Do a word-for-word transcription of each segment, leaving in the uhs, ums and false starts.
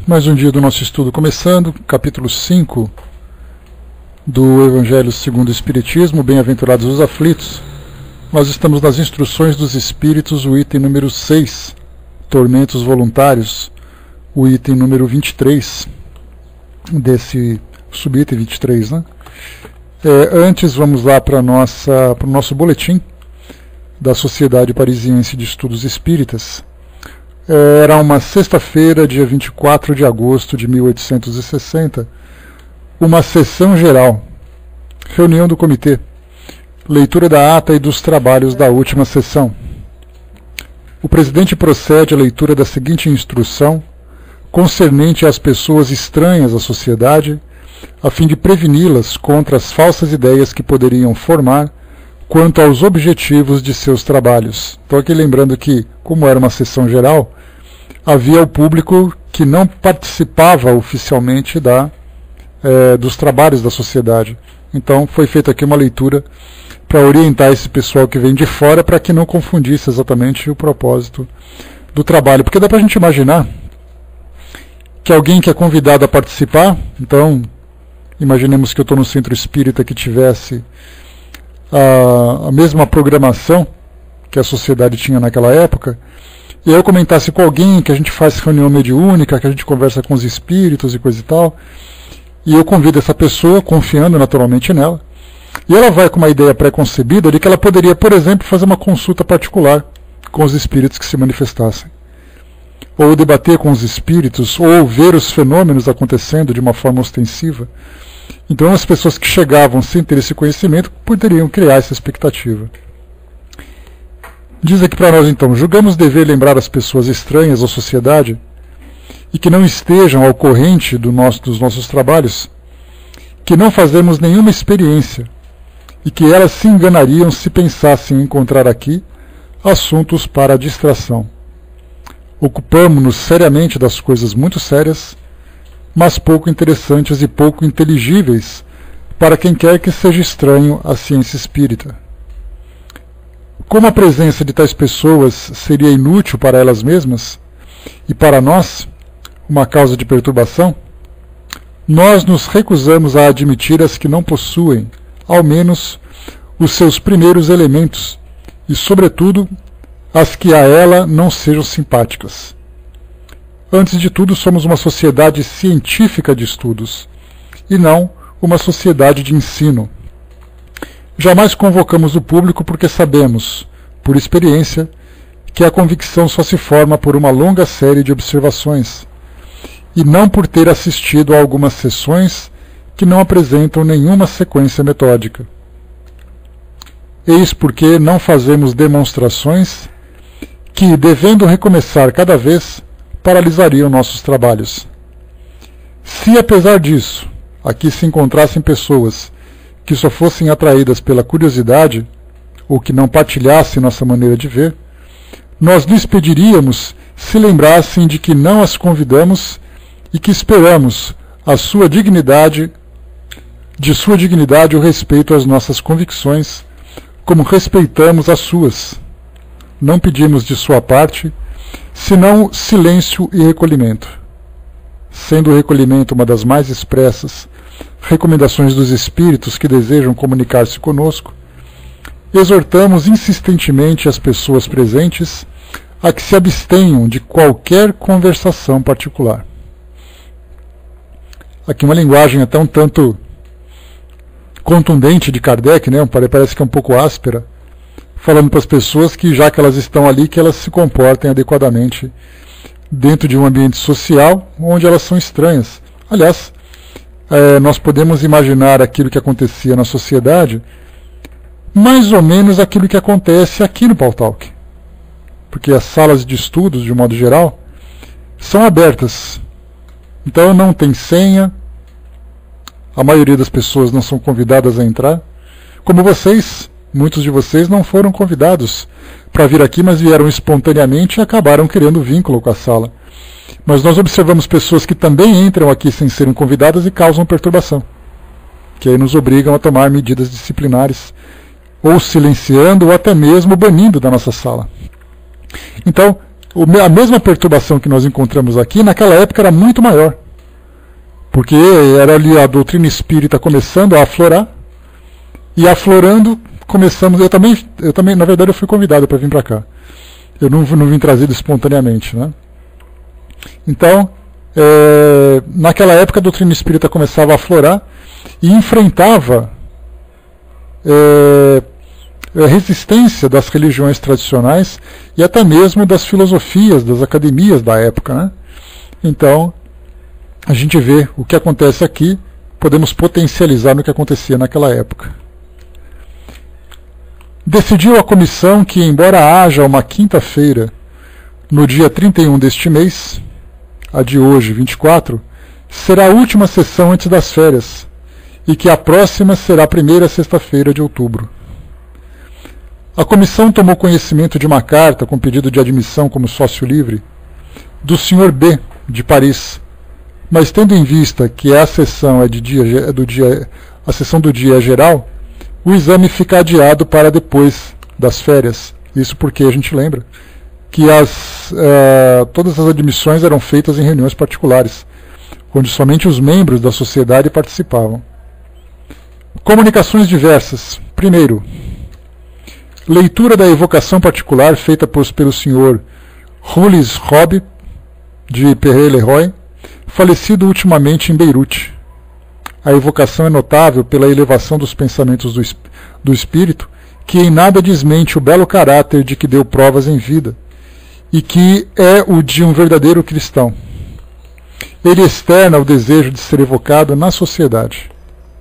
Mais um dia do nosso estudo começando, capítulo cinco do Evangelho segundo o Espiritismo, Bem-aventurados os aflitos. Nós estamos nas instruções dos Espíritos, o item número seis, tormentos voluntários, o item número vinte e três, desse subitem vinte e três, né? É, antes, vamos lá para o nosso boletim da Sociedade Parisiense de Estudos Espíritas. Era uma sexta-feira, dia vinte e quatro de agosto de mil oitocentos e sessenta, uma sessão geral, reunião do comitê, leitura da ata e dos trabalhos da última sessão. O presidente procede à leitura da seguinte instrução, concernente às pessoas estranhas à sociedade, a fim de preveni-las contra as falsas ideias que poderiam formar quanto aos objetivos de seus trabalhos. Estou aqui lembrando que, como era uma sessão geral, havia o público que não participava oficialmente da, é, dos trabalhos da sociedade. Então foi feita aqui uma leitura para orientar esse pessoal que vem de fora para que não confundisse exatamente o propósito do trabalho. Porque dá para a gente imaginar que alguém que é convidado a participar, então imaginemos que eu estou no centro espírita que tivesse a, a mesma programação que a sociedade tinha naquela época, e eu comentasse com alguém que a gente faz reunião mediúnica, que a gente conversa com os espíritos e coisa e tal, e eu convido essa pessoa, confiando naturalmente nela, e ela vai com uma ideia pré-concebida de que ela poderia, por exemplo, fazer uma consulta particular com os espíritos que se manifestassem, ou debater com os espíritos, ou ver os fenômenos acontecendo de uma forma ostensiva. Então as pessoas que chegavam sem ter esse conhecimento poderiam criar essa expectativa. Diz aqui para nós então, julgamos dever lembrar as pessoas estranhas à sociedade e que não estejam ao corrente do nosso, dos nossos trabalhos, que não fazemos nenhuma experiência e que elas se enganariam se pensassem encontrar aqui assuntos para distração. Ocupamo-nos seriamente das coisas muito sérias, mas pouco interessantes e pouco inteligíveis para quem quer que seja estranho à ciência espírita. Como a presença de tais pessoas seria inútil para elas mesmas e para nós, uma causa de perturbação, nós nos recusamos a admitir as que não possuem, ao menos, os seus primeiros elementos e, sobretudo, as que a ela não sejam simpáticas. Antes de tudo, somos uma sociedade científica de estudos, e não uma sociedade de ensino. Jamais convocamos o público porque sabemos, por experiência, que a convicção só se forma por uma longa série de observações, e não por ter assistido a algumas sessões que não apresentam nenhuma sequência metódica. Eis porque não fazemos demonstrações que, devendo recomeçar cada vez, paralisariam nossos trabalhos. Se, apesar disso, aqui se encontrassem pessoas que só fossem atraídas pela curiosidade, ou que não partilhassem nossa maneira de ver, nós lhes pediríamos se lembrassem de que não as convidamos e que esperamos a sua dignidade, de sua dignidade o respeito às nossas convicções, como respeitamos as suas. Não pedimos de sua parte, senão silêncio e recolhimento. Sendo o recolhimento uma das mais expressas recomendações dos espíritos que desejam comunicar-se conosco, exortamos insistentemente as pessoas presentes a que se abstenham de qualquer conversação particular. Aqui uma linguagem até um tanto contundente de Kardec, né? Parece que é um pouco áspera, falando para as pessoas que, já que elas estão ali, que elas se comportem adequadamente dentro de um ambiente social onde elas são estranhas. Aliás, é, nós podemos imaginar aquilo que acontecia na sociedade mais ou menos aquilo que acontece aqui no Pautalk. Porque as salas de estudos, de um modo geral, são abertas. Então não tem senha, a maioria das pessoas não são convidadas a entrar. Como vocês, muitos de vocês não foram convidados para vir aqui, mas vieram espontaneamente e acabaram criando vínculo com a sala. Mas nós observamos pessoas que também entram aqui sem serem convidadas e causam perturbação, que aí nos obrigam a tomar medidas disciplinares, ou silenciando, ou até mesmo banindo da nossa sala. Então, a mesma perturbação que nós encontramos aqui, naquela época era muito maior. Porque era ali a doutrina espírita começando a aflorar, e aflorando, começamos... Eu também, eu também na verdade, eu fui convidado para vir para cá. Eu não, não vim trazido espontaneamente, né? Então, é, naquela época a doutrina espírita começava a aflorar e enfrentava é, a resistência das religiões tradicionais e até mesmo das filosofias, das academias da época, né? Então, a gente vê o que acontece aqui, podemos potencializar no que acontecia naquela época. Decidiu a comissão que, embora haja uma quinta-feira, no dia trinta e um deste mês, a de hoje, vinte e quatro, será a última sessão antes das férias, e que a próxima será a primeira sexta-feira de outubro. A comissão tomou conhecimento de uma carta com pedido de admissão como sócio livre do senhor B, de Paris, mas tendo em vista que a sessão é de dia, é do dia, a sessão do dia é geral, o exame fica adiado para depois das férias. Isso porque a gente lembra que as, uh, todas as admissões eram feitas em reuniões particulares, onde somente os membros da sociedade participavam. Comunicações diversas. Primeiro, leitura da evocação particular feita por, pelo senhor Rulis Robb, de Perret-Leroy, falecido ultimamente em Beirute. A evocação é notável pela elevação dos pensamentos do, do espírito, que em nada desmente o belo caráter de que deu provas em vida, e que é o de um verdadeiro cristão. Ele externa o desejo de ser evocado na sociedade.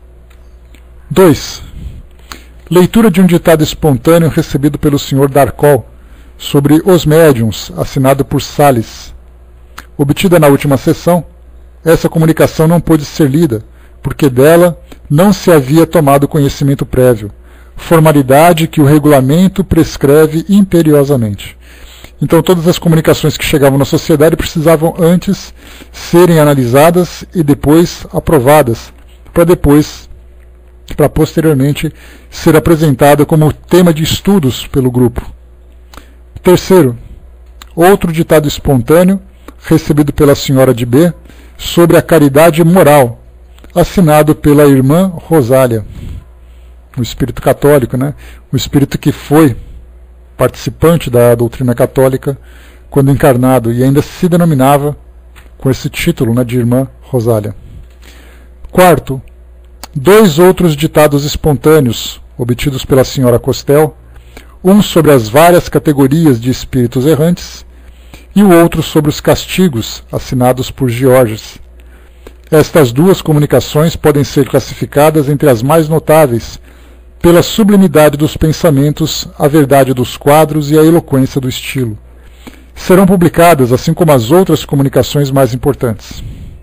dois. Leitura de um ditado espontâneo recebido pelo senhor Darcol sobre os médiuns, assinado por Salles. Obtida na última sessão, essa comunicação não pôde ser lida, porque dela não se havia tomado conhecimento prévio, formalidade que o regulamento prescreve imperiosamente. Então todas as comunicações que chegavam na sociedade precisavam antes serem analisadas e depois aprovadas, para depois, para posteriormente ser apresentada como tema de estudos pelo grupo. Terceiro, outro ditado espontâneo, recebido pela senhora de B, sobre a caridade moral, assinado pela irmã Rosália, o espírito católico, né? O espírito que foi participante da doutrina católica quando encarnado e ainda se denominava com esse título, né, de irmã Rosália. Quarto, dois outros ditados espontâneos obtidos pela senhora Costel, um sobre as várias categorias de espíritos errantes e o outro sobre os castigos, assinados por Georges. Estas duas comunicações podem ser classificadas entre as mais notáveis pela sublimidade dos pensamentos, a verdade dos quadros e a eloquência do estilo. Serão publicadas, assim como as outras comunicações mais importantes.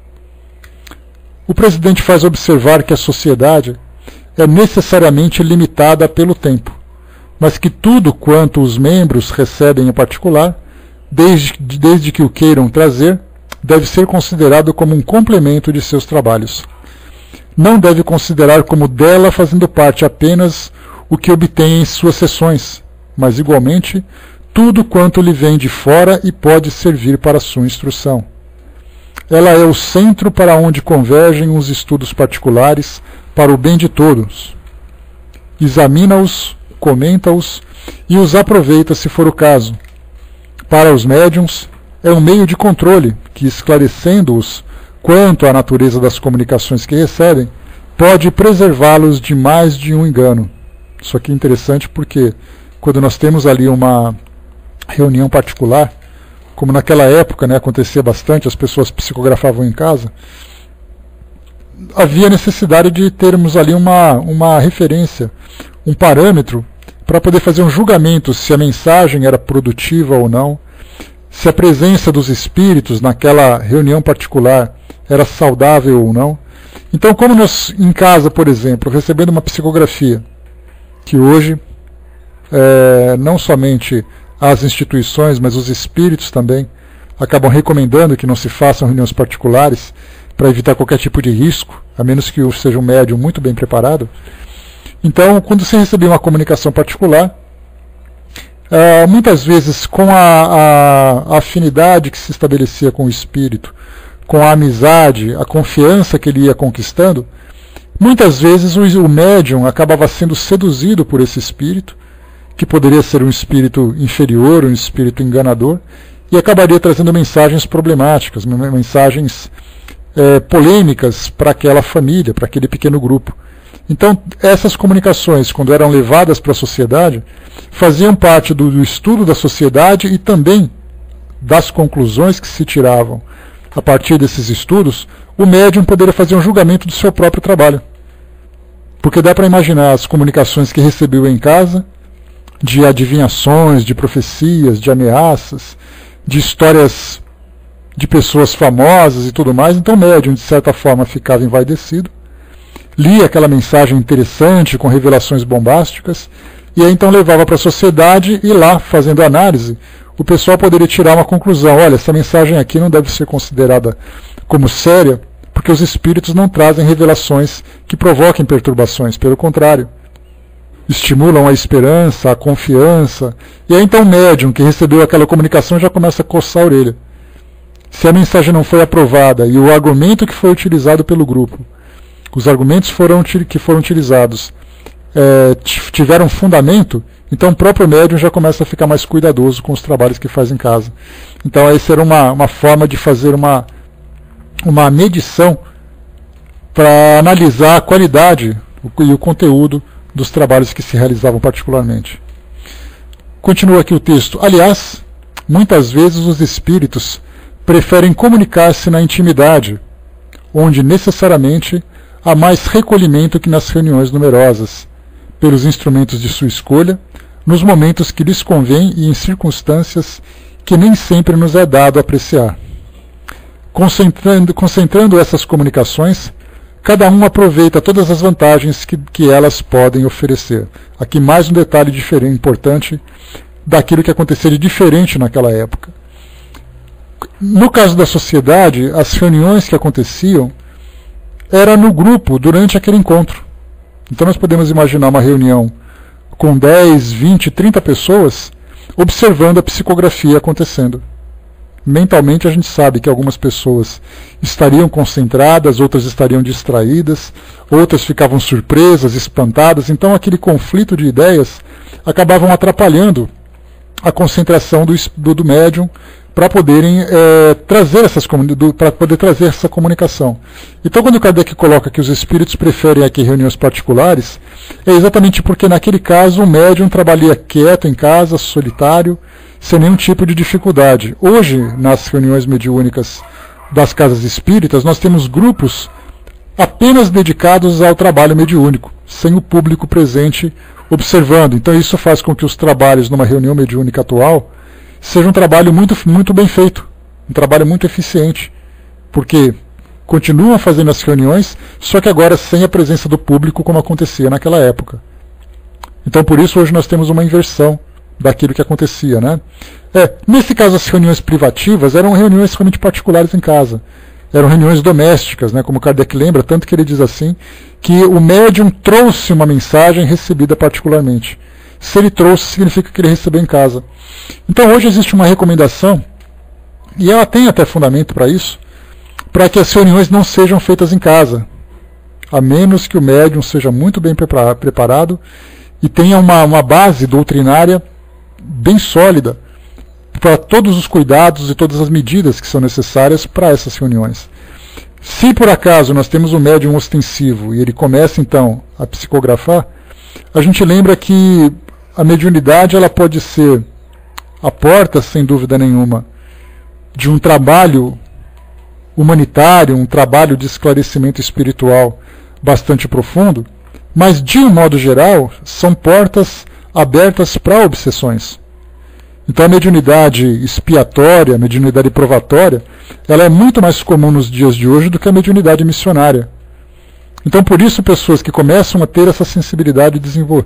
O presidente faz observar que a sociedade é necessariamente limitada pelo tempo, mas que tudo quanto os membros recebem em particular, desde, desde que o queiram trazer, deve ser considerado como um complemento de seus trabalhos. Não deve considerar como dela fazendo parte apenas o que obtém em suas sessões, mas igualmente tudo quanto lhe vem de fora e pode servir para sua instrução. Ela é o centro para onde convergem os estudos particulares para o bem de todos. Examina-os, comenta-os e os aproveita se for o caso. Para os médiuns, é um meio de controle que, esclarecendo-os quanto à natureza das comunicações que recebem, pode preservá-los de mais de um engano. Isso aqui é interessante porque, quando nós temos ali uma reunião particular, como naquela época, né, acontecia bastante, as pessoas psicografavam em casa, havia necessidade de termos ali uma, uma referência, um parâmetro, para poder fazer um julgamento se a mensagem era produtiva ou não, se a presença dos espíritos naquela reunião particular era saudável ou não. Então, como nós, em casa, por exemplo, recebendo uma psicografia, que hoje, é, não somente as instituições, mas os espíritos também, acabam recomendando que não se façam reuniões particulares para evitar qualquer tipo de risco, a menos que seja um médium muito bem preparado. Então, quando você recebia uma comunicação particular, Uh, muitas vezes com a, a, a afinidade que se estabelecia com o espírito, com a amizade, a confiança que ele ia conquistando, muitas vezes o, o médium acabava sendo seduzido por esse espírito, que poderia ser um espírito inferior, um espírito enganador, e acabaria trazendo mensagens problemáticas, mensagens é, polêmicas para aquela família, para aquele pequeno grupo. Então, essas comunicações, quando eram levadas para a sociedade, faziam parte do, do estudo da sociedade e também das conclusões que se tiravam a partir desses estudos. O médium poderia fazer um julgamento do seu próprio trabalho. Porque dá para imaginar as comunicações que recebeu em casa, de adivinhações, de profecias, de ameaças, de histórias de pessoas famosas e tudo mais. Então o médium, de certa forma, ficava envaidecido, lia aquela mensagem interessante, com revelações bombásticas, e aí então levava para a sociedade, e lá, fazendo análise, o pessoal poderia tirar uma conclusão: olha, essa mensagem aqui não deve ser considerada como séria, porque os espíritos não trazem revelações que provoquem perturbações, pelo contrário, estimulam a esperança, a confiança. E aí então o médium que recebeu aquela comunicação já começa a coçar a orelha. Se a mensagem não foi aprovada e o argumento que foi utilizado pelo grupo, os argumentos foram, que foram utilizados é, tiveram fundamento, então o próprio médium já começa a ficar mais cuidadoso com os trabalhos que faz em casa. Então essa era uma, uma forma de fazer uma, uma medição para analisar a qualidade e o conteúdo dos trabalhos que se realizavam particularmente. Continua aqui o texto. Aliás, muitas vezes os espíritos preferem comunicar-se na intimidade, onde necessariamente há mais recolhimento que nas reuniões numerosas, pelos instrumentos de sua escolha, nos momentos que lhes convém e em circunstâncias que nem sempre nos é dado apreciar. Concentrando, concentrando essas comunicações, cada um aproveita todas as vantagens que, que elas podem oferecer. Aqui mais um detalhe diferente, importante daquilo que acontecia de diferente naquela época. No caso da sociedade, as reuniões que aconteciam era no grupo durante aquele encontro. Então nós podemos imaginar uma reunião com dez, vinte, trinta pessoas observando a psicografia acontecendo. Mentalmente a gente sabe que algumas pessoas estariam concentradas, outras estariam distraídas, outras ficavam surpresas, espantadas. Então aquele conflito de ideias acabavam atrapalhando a concentração do, do, do médium para poderem é, trazer essas para poder trazer essa comunicação. Então quando o Kardec coloca que os espíritos preferem aqui reuniões particulares, é exatamente porque naquele caso o médium trabalha quieto em casa, solitário, sem nenhum tipo de dificuldade. Hoje, nas reuniões mediúnicas das casas espíritas, nós temos grupos apenas dedicados ao trabalho mediúnico, sem o público presente observando. Então isso faz com que os trabalhos numa reunião mediúnica atual seja um trabalho muito, muito bem feito, um trabalho muito eficiente, porque continuam fazendo as reuniões, só que agora sem a presença do público como acontecia naquela época. Então por isso hoje nós temos uma inversão daquilo que acontecia, né? É, nesse caso as reuniões privativas eram reuniões realmente particulares em casa, eram reuniões domésticas, né? Como Kardec lembra, tanto que ele diz assim, que o médium trouxe uma mensagem recebida particularmente. Se ele trouxe, significa que ele recebeu em casa. Então hoje existe uma recomendação, e ela tem até fundamento para isso, para que as reuniões não sejam feitas em casa, a menos que o médium seja muito bem preparado e tenha uma, uma base doutrinária bem sólida para todos os cuidados e todas as medidas que são necessárias para essas reuniões. Se por acaso nós temos um médium ostensivo e ele começa então a psicografar, a gente lembra que a mediunidade ela pode ser a porta, sem dúvida nenhuma, de um trabalho humanitário, um trabalho de esclarecimento espiritual bastante profundo, mas de um modo geral são portas abertas para obsessões. Então a mediunidade expiatória, a mediunidade provatória, ela é muito mais comum nos dias de hoje do que a mediunidade missionária. Então por isso pessoas que começam a ter essa sensibilidade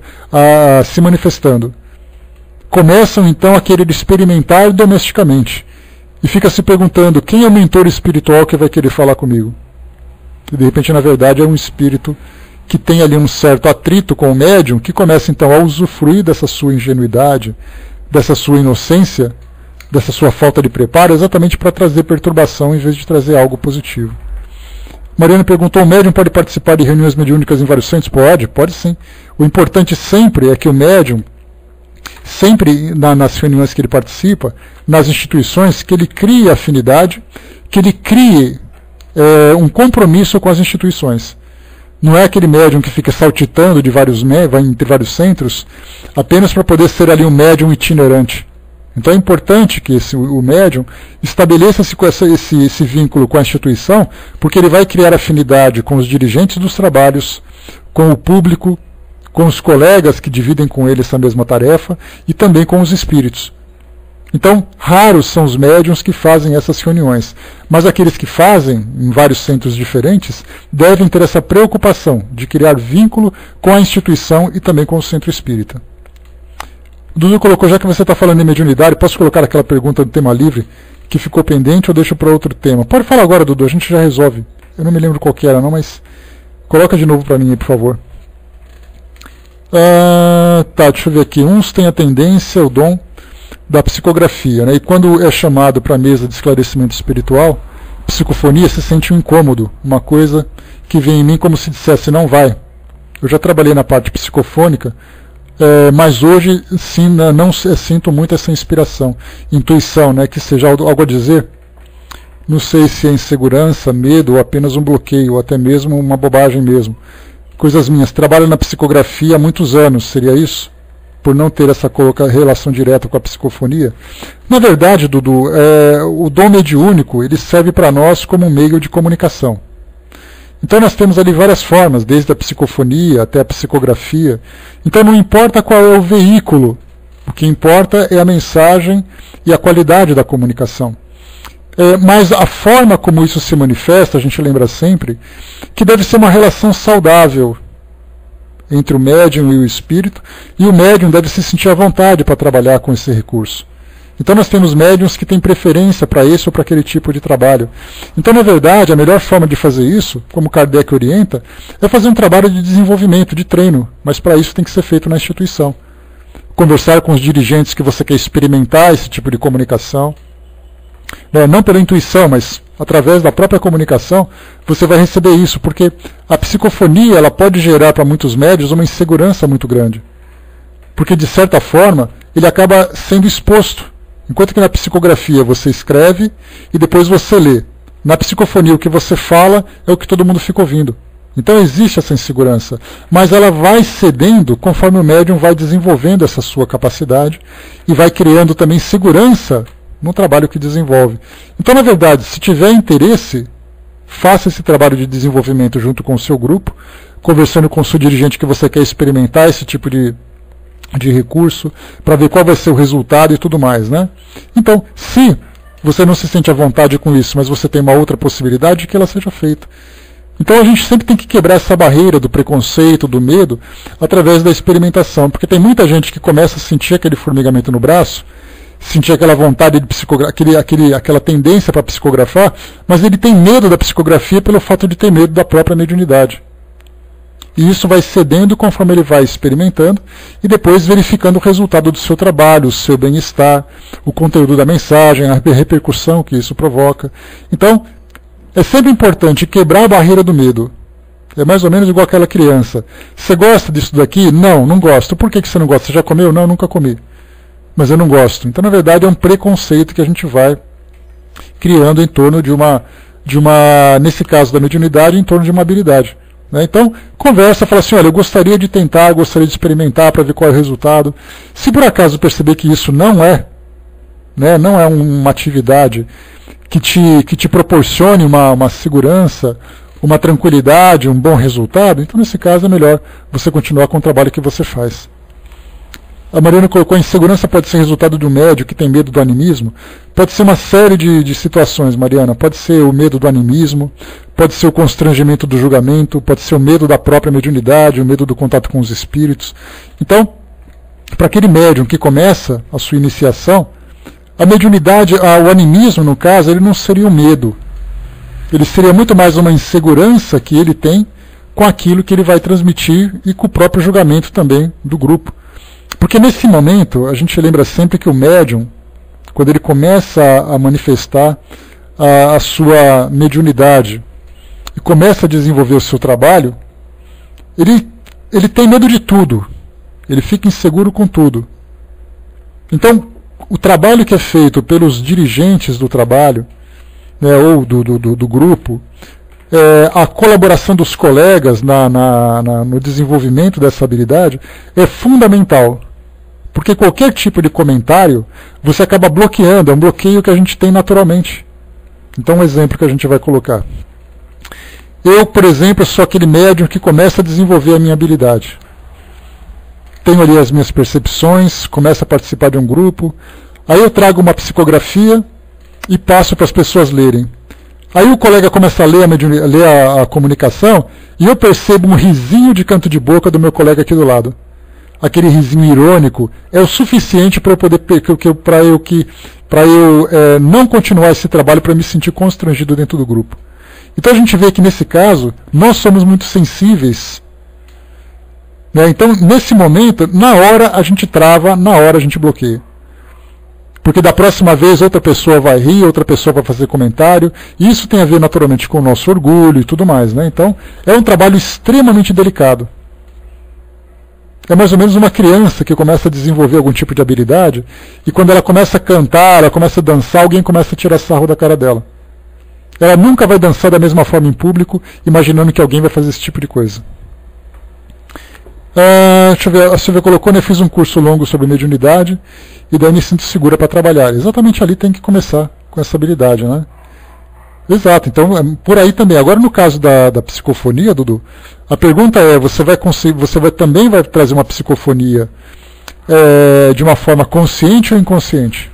a se manifestando, começam então a querer experimentar domesticamente, e fica se perguntando quem é o mentor espiritual que vai querer falar comigo. E de repente na verdade é um espírito que tem ali um certo atrito com o médium, que começa então a usufruir dessa sua ingenuidade, dessa sua inocência, dessa sua falta de preparo, exatamente para trazer perturbação em vez de trazer algo positivo. Mariana perguntou, o médium pode participar de reuniões mediúnicas em vários centros? Pode, pode sim. O importante sempre é que o médium, sempre na, nas reuniões que ele participa, nas instituições, que ele crie afinidade, que ele crie é, um compromisso com as instituições. Não é aquele médium que fica saltitando de vários, vai entre vários centros, apenas para poder ser ali um médium itinerante. Então é importante que esse, o médium estabeleça esse, esse, esse vínculo com a instituição, porque ele vai criar afinidade com os dirigentes dos trabalhos, com o público, com os colegas que dividem com ele essa mesma tarefa e também com os espíritos. Então, raros são os médiuns que fazem essas reuniões, mas aqueles que fazem, em vários centros diferentes, devem ter essa preocupação de criar vínculo com a instituição e também com o centro espírita. O Dudu colocou, já que você está falando em mediunidade, posso colocar aquela pergunta do tema livre que ficou pendente ou deixo para outro tema? Pode falar agora, Dudu, a gente já resolve. Eu não me lembro qual que era, não, mas coloca de novo para mim aí, por favor. Ah, tá, deixa eu ver aqui. Uns têm a tendência, o dom da psicografia, né? E quando é chamado para a mesa de esclarecimento espiritual, psicofonia, se sente um incômodo, uma coisa que vem em mim como se dissesse, não vai. Eu já trabalhei na parte psicofônica, é, mas hoje sim, não, não sinto muito essa inspiração, intuição, né? Que seja algo a dizer. Não sei se é insegurança, medo, ou apenas um bloqueio, ou até mesmo uma bobagem mesmo. Coisas minhas. Trabalho na psicografia há muitos anos, seria isso? Por não ter essa relação direta com a psicofonia? Na verdade, Dudu, é, o dom mediúnico ele serve para nós como um meio de comunicação. Então nós temos ali várias formas, desde a psicofonia até a psicografia. Então não importa qual é o veículo, o que importa é a mensagem e a qualidade da comunicação. É, mas a forma como isso se manifesta, a gente lembra sempre, que deve ser uma relação saudável entre o médium e o espírito, e o médium deve se sentir à vontade para trabalhar com esse recurso. Então nós temos médiums que têm preferência para esse ou para aquele tipo de trabalho. Então, na verdade, a melhor forma de fazer isso, como Kardec orienta, é fazer um trabalho de desenvolvimento, de treino, mas para isso tem que ser feito na instituição. Conversar com os dirigentes que você quer experimentar esse tipo de comunicação, não pela intuição, mas através da própria comunicação, você vai receber isso, porque a psicofonia ela pode gerar para muitos médios uma insegurança muito grande. Porque, de certa forma, ele acaba sendo exposto. Enquanto que na psicografia você escreve e depois você lê. Na psicofonia o que você fala é o que todo mundo fica ouvindo. Então existe essa insegurança, mas ela vai cedendo conforme o médium vai desenvolvendo essa sua capacidade e vai criando também segurança no trabalho que desenvolve. Então, na verdade, se tiver interesse, faça esse trabalho de desenvolvimento junto com o seu grupo, conversando com o seu dirigente que você quer experimentar esse tipo de, de recurso, para ver qual vai ser o resultado e tudo mais, né? Então, se você não se sente à vontade com isso, mas você tem uma outra possibilidade, que ela seja feita. Então a gente sempre tem que quebrar essa barreira do preconceito, do medo, através da experimentação, porque tem muita gente que começa a sentir aquele formigamento no braço, sentir aquela vontade de psicografar, aquele, aquele, aquela tendência para psicografar, mas ele tem medo da psicografia pelo fato de ter medo da própria mediunidade. E isso vai cedendo conforme ele vai experimentando e depois verificando o resultado do seu trabalho, o seu bem-estar, o conteúdo da mensagem, a repercussão que isso provoca. Então, é sempre importante quebrar a barreira do medo. É mais ou menos igual aquela criança. Você gosta disso daqui? Não, não gosto. Por que você não gosta? Você já comeu? Não, nunca comi. Mas eu não gosto. Então, na verdade, é um preconceito que a gente vai criando em torno de uma, de uma nesse caso da mediunidade, em torno de uma habilidade. Né? Então, conversa, fala assim, olha, eu gostaria de tentar, gostaria de experimentar para ver qual é o resultado. Se por acaso perceber que isso não é, né, não é uma atividade que te, que te proporcione uma, uma segurança, uma tranquilidade, um bom resultado, então nesse caso é melhor você continuar com o trabalho que você faz. A Mariana colocou, a insegurança pode ser resultado de um médium que tem medo do animismo. Pode ser uma série de, de situações, Mariana. Pode ser o medo do animismo, pode ser o constrangimento do julgamento, pode ser o medo da própria mediunidade, o medo do contato com os espíritos. Então, para aquele médium que começa a sua iniciação, a mediunidade, a, o animismo, no caso, ele não seria o medo. Ele seria muito mais uma insegurança que ele tem com aquilo que ele vai transmitir e com o próprio julgamento também do grupo. Porque nesse momento, a gente lembra sempre que o médium, quando ele começa a manifestar a, a sua mediunidade e começa a desenvolver o seu trabalho, ele, ele tem medo de tudo, ele fica inseguro com tudo. Então, o trabalho que é feito pelos dirigentes do trabalho, né, ou do, do, do, do grupo, é, a colaboração dos colegas na, na, na, no desenvolvimento dessa habilidade é fundamental. Porque qualquer tipo de comentário, você acaba bloqueando, é um bloqueio que a gente tem naturalmente. Então, um exemplo que a gente vai colocar. Eu, por exemplo, sou aquele médium que começa a desenvolver a minha habilidade. Tenho ali as minhas percepções, começo a participar de um grupo, aí eu trago uma psicografia e passo para as pessoas lerem. Aí o colega começa a ler, a, ler a, a comunicação e eu percebo um risinho de canto de boca do meu colega aqui do lado. Aquele risinho irônico é o suficiente para eu poder para eu que para eu é, não continuar esse trabalho, para me sentir constrangido dentro do grupo. Então a gente vê que nesse caso nós somos muito sensíveis, né? Então nesse momento, na hora a gente trava, na hora a gente bloqueia. Porque da próxima vez outra pessoa vai rir, outra pessoa vai fazer comentário, e isso tem a ver naturalmente com o nosso orgulho e tudo mais, né? Então é um trabalho extremamente delicado. É mais ou menos uma criança que começa a desenvolver algum tipo de habilidade, e quando ela começa a cantar, ela começa a dançar, alguém começa a tirar sarro da cara dela. Ela nunca vai dançar da mesma forma em público, imaginando que alguém vai fazer esse tipo de coisa. Ah, deixa eu ver, a Silvia colocou, né, eu fiz um curso longo sobre mediunidade, e daí me sinto segura para trabalhar. Exatamente ali tem que começar com essa habilidade, né? Exato, então por aí também. Agora no caso da, da psicofonia, Dudu, a pergunta é, você vai conseguir, você vai, também vai trazer uma psicofonia é, de uma forma consciente ou inconsciente?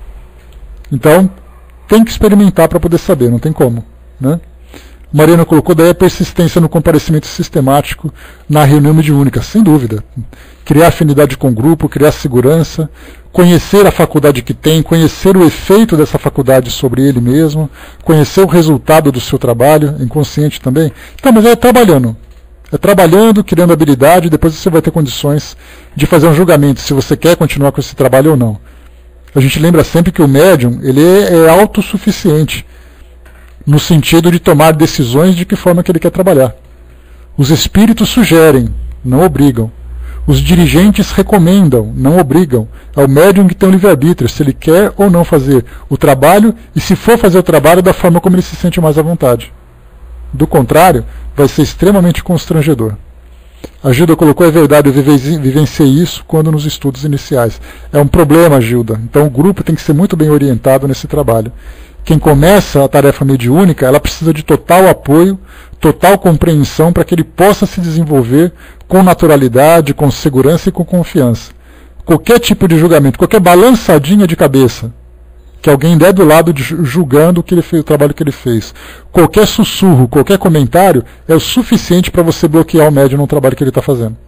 Então, tem que experimentar para poder saber, não tem como, né? Mariana colocou daí a persistência no comparecimento sistemático na reunião mediúnica, sem dúvida. Criar afinidade com o grupo, criar segurança, conhecer a faculdade que tem, conhecer o efeito dessa faculdade sobre ele mesmo, conhecer o resultado do seu trabalho, inconsciente também. Então, mas é trabalhando. É trabalhando, criando habilidade, depois você vai ter condições de fazer um julgamento se você quer continuar com esse trabalho ou não. A gente lembra sempre que o médium ele é, é autossuficiente, no sentido de tomar decisões de que forma que ele quer trabalhar. Os espíritos sugerem, não obrigam. Os dirigentes recomendam, não obrigam. É o médium que tem o livre-arbítrio, se ele quer ou não fazer o trabalho, e se for fazer o trabalho da forma como ele se sente mais à vontade. Do contrário, vai ser extremamente constrangedor. A Gilda colocou, é verdade, eu vivenciei isso quando nos estudos iniciais. É um problema, Gilda. Então o grupo tem que ser muito bem orientado nesse trabalho. Quem começa a tarefa mediúnica, ela precisa de total apoio, total compreensão para que ele possa se desenvolver com naturalidade, com segurança e com confiança. Qualquer tipo de julgamento, qualquer balançadinha de cabeça que alguém der do lado de, julgando o, que ele fez, o trabalho que ele fez, qualquer sussurro, qualquer comentário é o suficiente para você bloquear o médium no trabalho que ele está fazendo.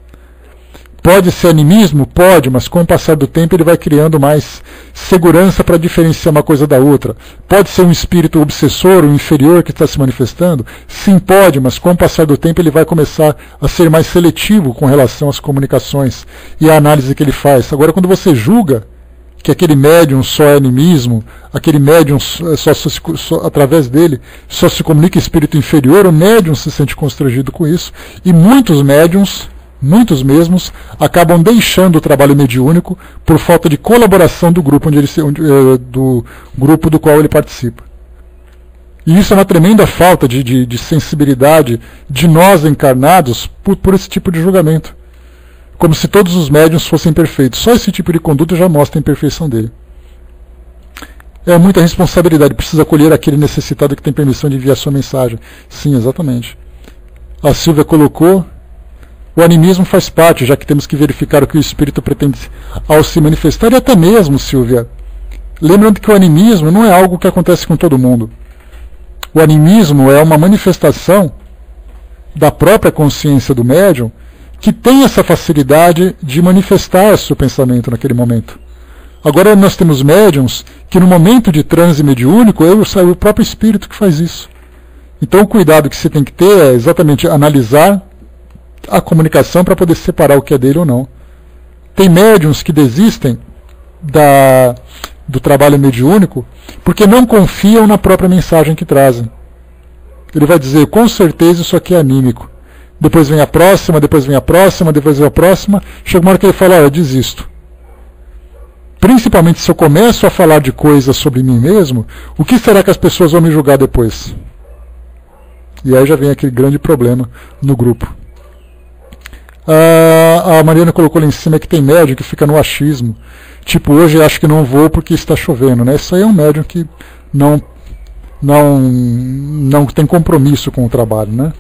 Pode ser animismo? Pode, mas com o passar do tempo ele vai criando mais segurança para diferenciar uma coisa da outra. Pode ser um espírito obsessor, um inferior que está se manifestando? Sim, pode, mas com o passar do tempo ele vai começar a ser mais seletivo com relação às comunicações e à análise que ele faz. Agora, quando você julga que aquele médium só é animismo, aquele médium só, só, só através dele só se comunica espírito inferior, o médium se sente constrangido com isso, e muitos médiums, muitos mesmos, acabam deixando o trabalho mediúnico por falta de colaboração do grupo, onde ele, onde, do grupo do qual ele participa. E isso é uma tremenda falta de, de, de sensibilidade de nós encarnados por, por esse tipo de julgamento. Como se todos os médiuns fossem perfeitos. Só esse tipo de conduta já mostra a imperfeição dele. É muita responsabilidade. Precisa acolher aquele necessitado que tem permissão de enviar sua mensagem. Sim, exatamente. A Silvia colocou, o animismo faz parte, já que temos que verificar o que o espírito pretende ao se manifestar. E até mesmo, Silvia, lembrando que o animismo não é algo que acontece com todo mundo. O animismo é uma manifestação da própria consciência do médium, que tem essa facilidade de manifestar seu pensamento naquele momento. Agora nós temos médiums que no momento de transe mediúnico é o próprio espírito que faz isso. Então o cuidado que você tem que ter é exatamente analisar a comunicação para poder separar o que é dele ou não. tem médiuns que desistem da, do trabalho mediúnico porque não confiam na própria mensagem que trazem. Ele vai dizer, com certeza isso aqui é anímico. Depois vem a próxima, depois vem a próxima, depois vem a próxima. Chega uma hora que ele fala, ah, eu desisto. Principalmente se eu começo a falar de coisas sobre mim mesmo, o que será que as pessoas vão me julgar depois? E aí já vem aquele grande problema no grupo. Ah, a Mariana colocou lá em cima que tem médium que fica no achismo. Tipo, hoje acho que não vou porque está chovendo, né? Isso aí é um médium que não, não, não tem compromisso com o trabalho, né?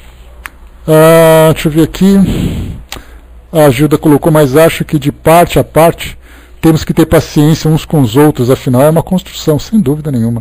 Ah, deixa eu ver aqui. A Gilda colocou, mas acho que de parte a parte temos que ter paciência uns com os outros, afinal é uma construção, sem dúvida nenhuma.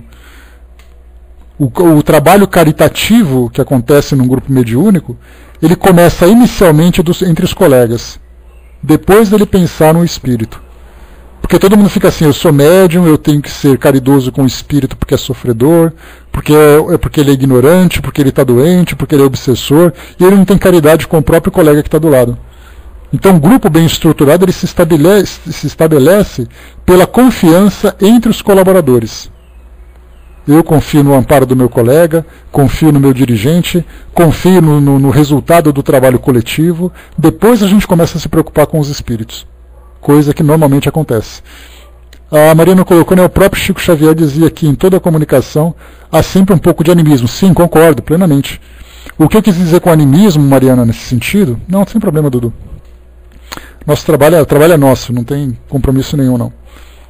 O, o trabalho caritativo que acontece num grupo mediúnico, ele começa inicialmente dos, entre os colegas, depois dele pensar no espírito. Porque todo mundo fica assim, eu sou médium, eu tenho que ser caridoso com o espírito porque é sofredor, porque, é, porque ele é ignorante, porque ele está doente, porque ele é obsessor, e ele não tem caridade com o próprio colega que está do lado. Então um grupo bem estruturado ele se estabelece, se estabelece pela confiança entre os colaboradores. Eu confio no amparo do meu colega, confio no meu dirigente, confio no, no, no resultado do trabalho coletivo, depois a gente começa a se preocupar com os espíritos. Coisa que normalmente acontece. A Mariana colocou, né, o próprio Chico Xavier dizia que em toda a comunicação há sempre um pouco de animismo. Sim, concordo, plenamente. O que eu quis dizer com animismo, Mariana, nesse sentido? Não, sem problema, Dudu. Nosso trabalho, o trabalho é nosso, não tem compromisso nenhum, não.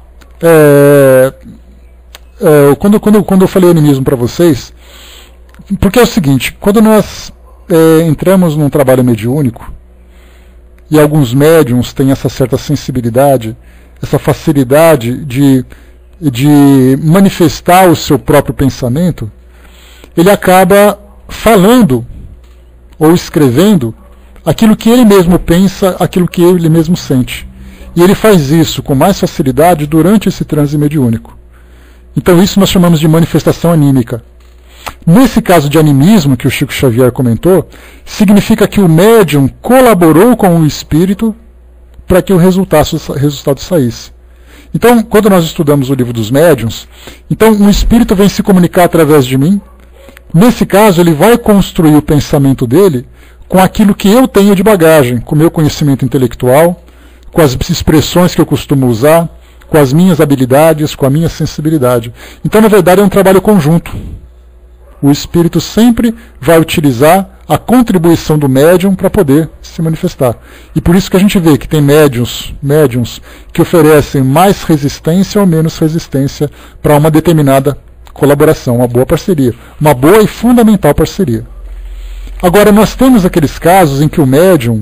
É, é, quando, quando, quando eu falei animismo para vocês, porque é o seguinte, quando nós é, entramos num trabalho mediúnico, e alguns médiums têm essa certa sensibilidade, essa facilidade de, de manifestar o seu próprio pensamento, ele acaba falando ou escrevendo aquilo que ele mesmo pensa, aquilo que ele mesmo sente. E ele faz isso com mais facilidade durante esse transe mediúnico. Então isso nós chamamos de manifestação anímica. Nesse caso de animismo que o Chico Xavier comentou, significa que o médium colaborou com o espírito para que o resultado, resultado saísse. Então, quando nós estudamos o livro dos médiuns, então um espírito vem se comunicar através de mim. Nesse caso, ele vai construir o pensamento dele com aquilo que eu tenho de bagagem, com o meu conhecimento intelectual, com as expressões que eu costumo usar, com as minhas habilidades, com a minha sensibilidade. Então, na verdade, é um trabalho conjunto. O espírito sempre vai utilizar a contribuição do médium para poder se manifestar. E por isso que a gente vê que tem médiums, médiums que oferecem mais resistência ou menos resistência para uma determinada colaboração, uma boa parceria, uma boa e fundamental parceria. Agora, nós temos aqueles casos em que o médium,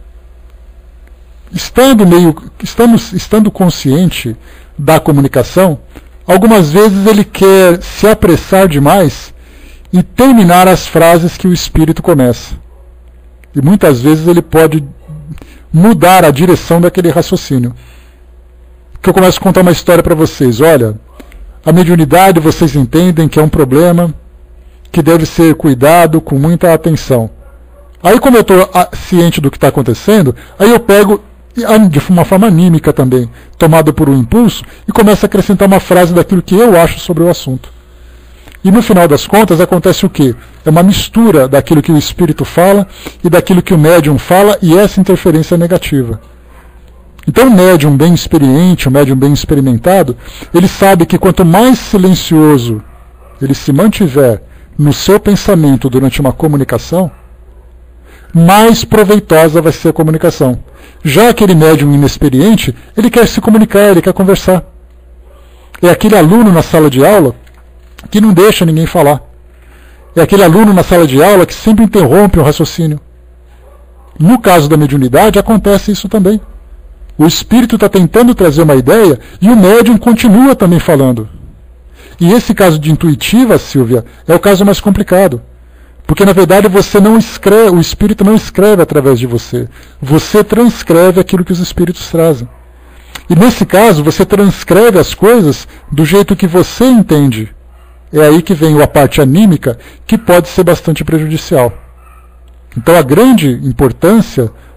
estando, meio, estamos, estando consciente da comunicação, algumas vezes ele quer se apressar demais e terminar as frases que o espírito começa. E muitas vezes ele pode mudar a direção daquele raciocínio. Que eu começo a contar uma história para vocês. Olha, a mediunidade vocês entendem que é um problema que deve ser cuidado com muita atenção. Aí, como eu estou ciente do que está acontecendo, aí eu pego de uma forma anímica também, tomado por um impulso, e começo a acrescentar uma frase daquilo que eu acho sobre o assunto. E no final das contas acontece o quê? É uma mistura daquilo que o espírito fala e daquilo que o médium fala, e essa interferência é negativa. Então o médium bem experiente, o médium bem experimentado, ele sabe que quanto mais silencioso ele se mantiver no seu pensamento durante uma comunicação, mais proveitosa vai ser a comunicação. Já aquele médium inexperiente, ele quer se comunicar, ele quer conversar. É aquele aluno na sala de aula que não deixa ninguém falar. É aquele aluno na sala de aula que sempre interrompe o raciocínio. No caso da mediunidade, acontece isso também. O espírito está tentando trazer uma ideia e o médium continua também falando. E esse caso de intuitiva, Silvia, é o caso mais complicado. Porque, na verdade, você não escreve, o espírito não escreve através de você. Você transcreve aquilo que os espíritos trazem. E, nesse caso, você transcreve as coisas do jeito que você entende. É aí que vem a parte anímica, que pode ser bastante prejudicial. Então, a grande importância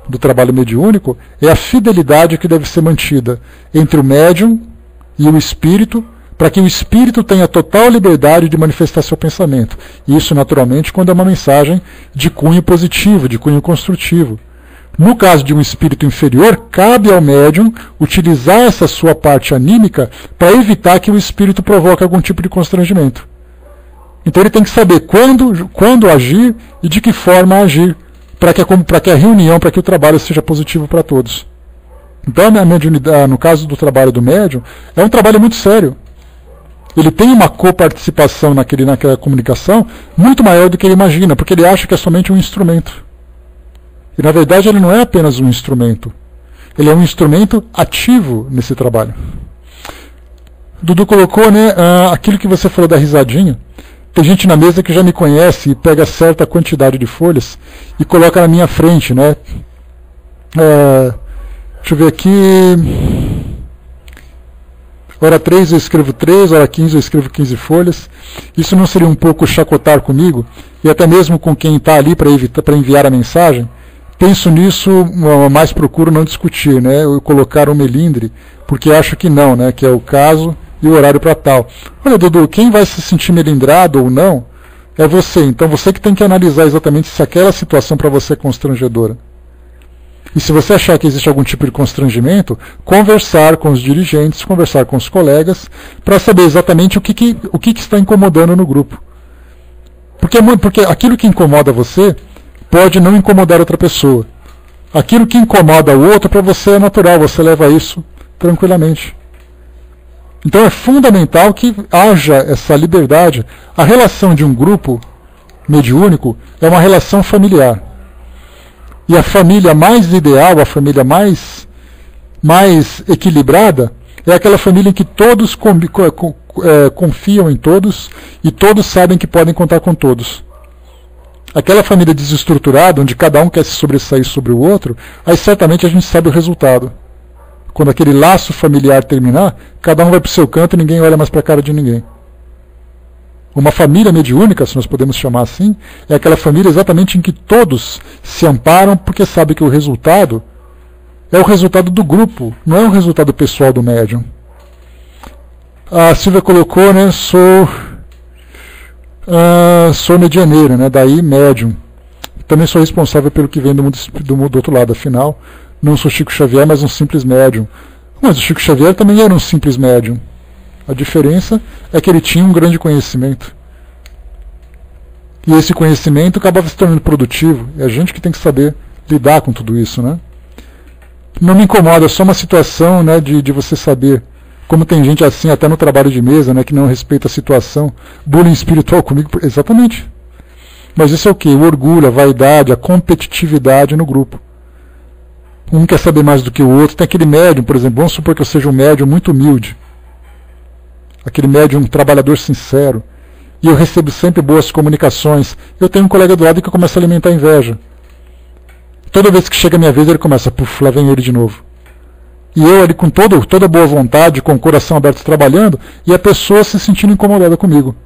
do trabalho mediúnico é a fidelidade que deve ser mantida entre o médium e o espírito, para que o espírito tenha total liberdade de manifestar seu pensamento. Isso, naturalmente, quando é uma mensagem de cunho positivo, de cunho construtivo. No caso de um espírito inferior, cabe ao médium utilizar essa sua parte anímica para evitar que o espírito provoque algum tipo de constrangimento. Então ele tem que saber quando, quando agir e de que forma agir, para que, para que a reunião, para que o trabalho seja positivo para todos. Então, a mediunidade, no caso do trabalho do médium, é um trabalho muito sério. Ele tem uma coparticipação naquele, naquela comunicação muito maior do que ele imagina, porque ele acha que é somente um instrumento. E na verdade ele não é apenas um instrumento. Ele é um instrumento ativo nesse trabalho. Dudu colocou, né, uh, aquilo que você falou da risadinha. Tem gente na mesa que já me conhece e pega certa quantidade de folhas e coloca na minha frente, né? Uh, deixa eu ver aqui. Hora três eu escrevo três, hora quinze eu escrevo quinze folhas. Isso não seria um pouco chacotar comigo? E até mesmo com quem está ali para enviar a mensagem? Penso nisso, mas procuro não discutir, né? Eu colocar um melindre, porque acho que não, né? Que é o caso e o horário para tal. Olha, Dudu, quem vai se sentir melindrado ou não é você. Então você que tem que analisar exatamente se aquela situação para você é constrangedora. E se você achar que existe algum tipo de constrangimento, conversar com os dirigentes, conversar com os colegas, para saber exatamente o que, que, o que, que está incomodando no grupo. Porque, porque aquilo que incomoda você pode não incomodar outra pessoa. Aquilo que incomoda o outro, para você é natural, você leva isso tranquilamente. Então é fundamental que haja essa liberdade. A relação de um grupo mediúnico é uma relação familiar. E a família mais ideal, a família mais, mais equilibrada, é aquela família em que todos confiam em todos e todos sabem que podem contar com todos. Aquela família desestruturada, onde cada um quer se sobressair sobre o outro, aí certamente a gente sabe o resultado. Quando aquele laço familiar terminar, cada um vai para o seu canto e ninguém olha mais para a cara de ninguém. Uma família mediúnica, se nós podemos chamar assim, é aquela família exatamente em que todos se amparam porque sabem que o resultado é o resultado do grupo, não é o resultado pessoal do médium. A Silvia colocou, né, sou, uh, sou medianeira, né, daí médium. Também sou responsável pelo que vem do mundo, do mundo do outro lado, afinal, não sou Chico Xavier, mas um simples médium. Mas o Chico Xavier também era um simples médium. A diferença é que ele tinha um grande conhecimento. E esse conhecimento acabava se tornando produtivo. É a gente que tem que saber lidar com tudo isso, né? Não me incomoda, é só uma situação, né, de, de você saber. Como tem gente assim, até no trabalho de mesa, né, que não respeita a situação. Bullying espiritual comigo, exatamente. Mas isso é o quê? O orgulho, a vaidade, a competitividade no grupo. Um quer saber mais do que o outro. Tem aquele médium, por exemplo, vamos supor que eu seja um médium muito humilde. Aquele médium, um trabalhador sincero, e eu recebo sempre boas comunicações. Eu tenho um colega do lado que começa a alimentar inveja. Toda vez que chega a minha vez, ele começa, puf, lá vem ele de novo. E eu ali com todo, toda boa vontade, com o coração aberto trabalhando, e a pessoa se sentindo incomodada comigo.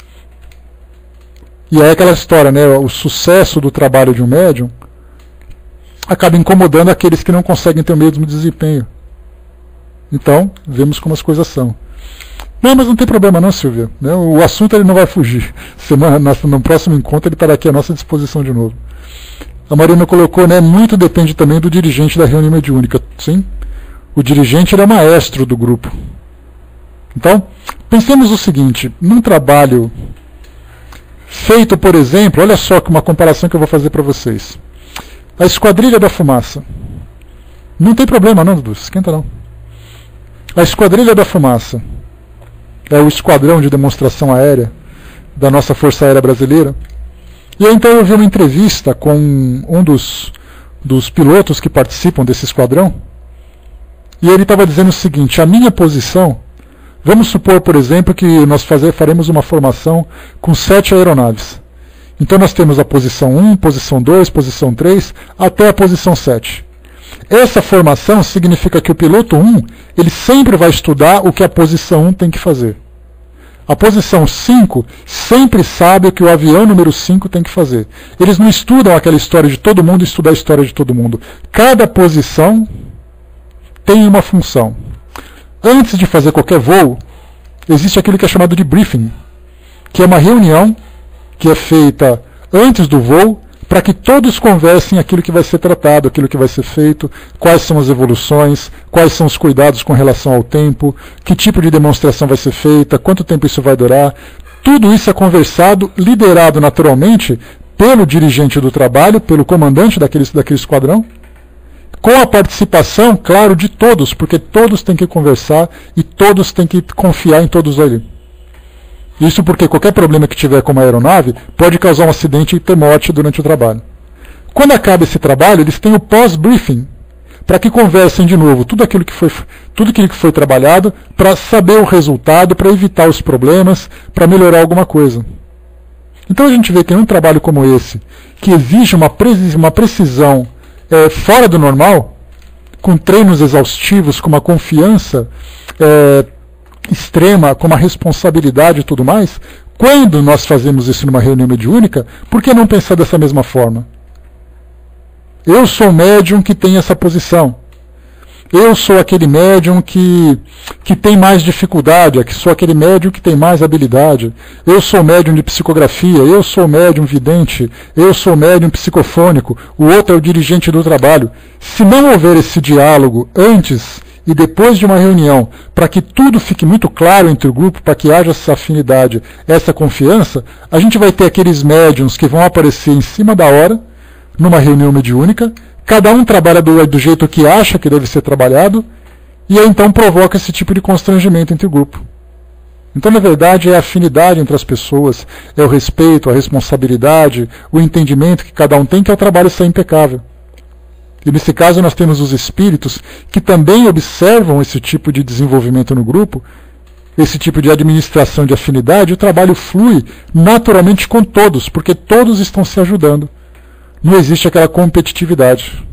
E aí aquela história, né, o sucesso do trabalho de um médium acaba incomodando aqueles que não conseguem ter o mesmo desempenho. Então, vemos como as coisas são. Não, mas não tem problema não, Silvia. O assunto ele não vai fugir. Semana, no próximo encontro ele estará aqui à nossa disposição de novo. A Marina colocou, né, muito depende também do dirigente da reunião mediúnica. Sim, o dirigente ele é o maestro do grupo. Então, pensemos o seguinte, num trabalho feito, por exemplo, olha só que uma comparação que eu vou fazer para vocês. A Esquadrilha da Fumaça. Não tem problema não, Dudu, esquenta não. A Esquadrilha da Fumaça é o esquadrão de demonstração aérea da nossa Força Aérea Brasileira. E aí, então eu vi uma entrevista com um dos, dos pilotos que participam desse esquadrão, e ele estava dizendo o seguinte, a minha posição, vamos supor, por exemplo, que nós fazer, faremos uma formação com sete aeronaves. Então nós temos a posição um, posição dois, posição três, até a posição sete. Essa formação significa que o piloto um, ele sempre vai estudar o que a posição um tem que fazer. A posição cinco sempre sabe o que o avião número cinco tem que fazer. Eles não estudam aquela história de todo mundo, estudar a história de todo mundo. Cada posição tem uma função. Antes de fazer qualquer voo, existe aquilo que é chamado de briefing, que é uma reunião que é feita antes do voo, para que todos conversem aquilo que vai ser tratado, aquilo que vai ser feito, quais são as evoluções, quais são os cuidados com relação ao tempo, que tipo de demonstração vai ser feita, quanto tempo isso vai durar. Tudo isso é conversado, liderado naturalmente pelo dirigente do trabalho, pelo comandante daquele, daquele esquadrão, com a participação, claro, de todos, porque todos têm que conversar e todos têm que confiar em todos ali. Isso porque qualquer problema que tiver com uma aeronave pode causar um acidente e ter morte durante o trabalho. Quando acaba esse trabalho, eles têm o pós-briefing, para que conversem de novo tudo aquilo que foi, tudo aquilo que foi trabalhado, para saber o resultado, para evitar os problemas, para melhorar alguma coisa. Então a gente vê que num trabalho como esse, que exige uma, precis, uma precisão é, fora do normal, com treinos exaustivos, com uma confiança é, extrema, com uma responsabilidade e tudo mais, quando nós fazemos isso numa reunião mediúnica, por que não pensar dessa mesma forma? Eu sou o médium que tem essa posição. Eu sou aquele médium que, que tem mais dificuldade, que sou aquele médium que tem mais habilidade. Eu sou médium de psicografia, eu sou médium vidente, eu sou médium psicofônico, o outro é o dirigente do trabalho. Se não houver esse diálogo antes e depois de uma reunião, para que tudo fique muito claro entre o grupo, para que haja essa afinidade, essa confiança, a gente vai ter aqueles médiums que vão aparecer em cima da hora, numa reunião mediúnica, cada um trabalha do, do jeito que acha que deve ser trabalhado, e aí então provoca esse tipo de constrangimento entre o grupo. Então, na verdade, é a afinidade entre as pessoas, é o respeito, a responsabilidade, o entendimento que cada um tem, que é o trabalho ser impecável. E nesse caso nós temos os espíritos que também observam esse tipo de desenvolvimento no grupo, esse tipo de administração de afinidade, o trabalho flui naturalmente com todos, porque todos estão se ajudando. Não existe aquela competitividade.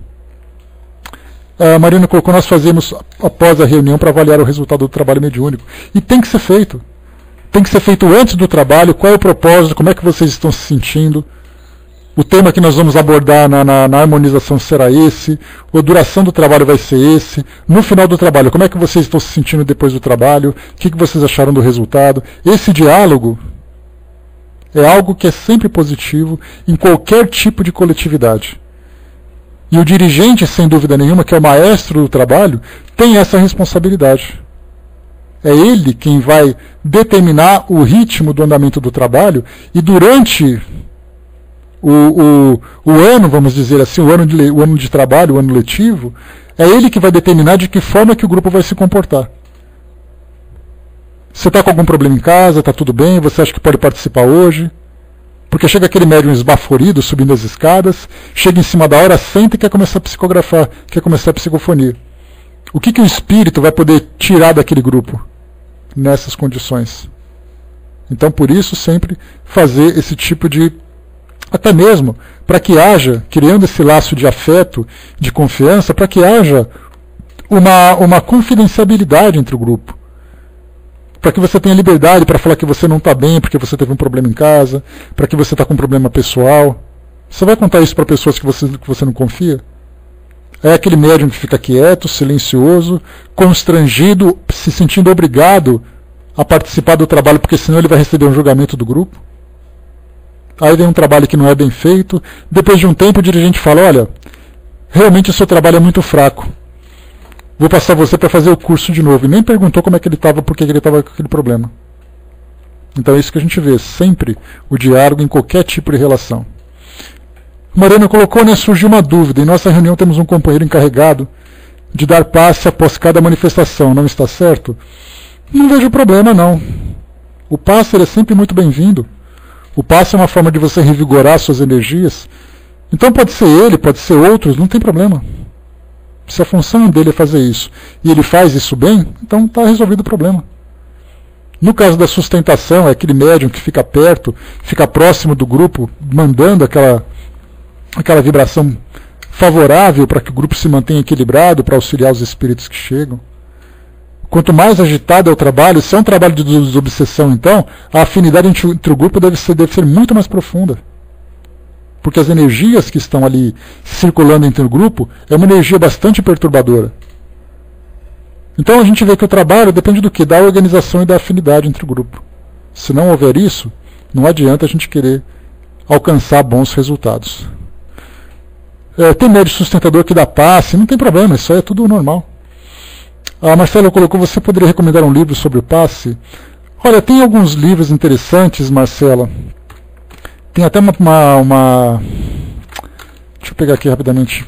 A Marina colocou, nós fazemos após a reunião para avaliar o resultado do trabalho mediúnico. E tem que ser feito. Tem que ser feito antes do trabalho, qual é o propósito, como é que vocês estão se sentindo. O tema que nós vamos abordar na, na, na harmonização será esse, a duração do trabalho vai ser esse, no final do trabalho, como é que vocês estão se sentindo depois do trabalho, o que, que vocês acharam do resultado. Esse diálogo é algo que é sempre positivo em qualquer tipo de coletividade. E o dirigente, sem dúvida nenhuma, que é o maestro do trabalho, tem essa responsabilidade. É ele quem vai determinar o ritmo do andamento do trabalho e durante O, o, o ano, vamos dizer assim, o ano, de, o ano de trabalho, o ano letivo, é ele que vai determinar de que forma que o grupo vai se comportar. Você está com algum problema em casa, está tudo bem, você acha que pode participar hoje? Porque chega aquele médium esbaforido, subindo as escadas, chega em cima da hora, senta e quer começar a psicografar, quer começar a psicofonia. O que, que o espírito vai poder tirar daquele grupo nessas condições? Então, por isso, sempre fazer esse tipo de até mesmo para que haja, criando esse laço de afeto, de confiança, para que haja uma, uma confidencialidade entre o grupo. Para que você tenha liberdade para falar que você não está bem porque você teve um problema em casa, para que você está com um problema pessoal. Você vai contar isso para pessoas que você, que você não confia? É aquele médium que fica quieto, silencioso, constrangido, se sentindo obrigado a participar do trabalho, porque senão ele vai receber um julgamento do grupo. Aí vem um trabalho que não é bem feito, depois de um tempo o dirigente fala, olha, realmente o seu trabalho é muito fraco, vou passar você para fazer o curso de novo. E nem perguntou como é que ele estava, por que ele estava com aquele problema. Então é isso que a gente vê, sempre o diálogo em qualquer tipo de relação. Mariana colocou, né, surgiu uma dúvida, em nossa reunião temos um companheiro encarregado de dar passe após cada manifestação, não está certo? Não vejo problema não. O passe é sempre muito bem-vindo. O passe é uma forma de você revigorar suas energias. Então pode ser ele, pode ser outros, não tem problema. Se a função dele é fazer isso e ele faz isso bem, então está resolvido o problema. No caso da sustentação, é aquele médium que fica perto, fica próximo do grupo, mandando aquela, aquela vibração favorável para que o grupo se mantenha equilibrado, para auxiliar os espíritos que chegam. Quanto mais agitado é o trabalho, se é um trabalho de desobsessão, então, a afinidade entre, entre o grupo deve ser, deve ser muito mais profunda. Porque as energias que estão ali circulando entre o grupo é uma energia bastante perturbadora. Então a gente vê que o trabalho depende do quê? Da organização e da afinidade entre o grupo. Se não houver isso, não adianta a gente querer alcançar bons resultados. É, tem médio sustentador que dá passe, não tem problema, isso aí é tudo normal. A Marcela colocou, você poderia recomendar um livro sobre o passe? Olha, tem alguns livros interessantes, Marcela. Tem até uma, uma, uma... Deixa eu pegar aqui rapidamente.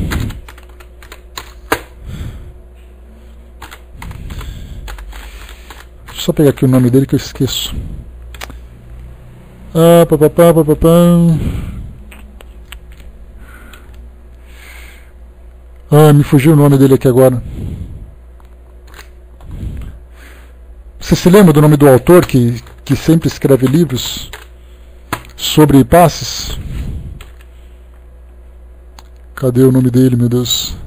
Deixa eu só pegar aqui o nome dele que eu esqueço. Ah, pá, pá, pá, pá, pá, pá. Ah, me fugiu o nome dele aqui agora. Você se lembra do nome do autor que, que sempre escreve livros sobre passes? Cadê o nome dele, meu Deus?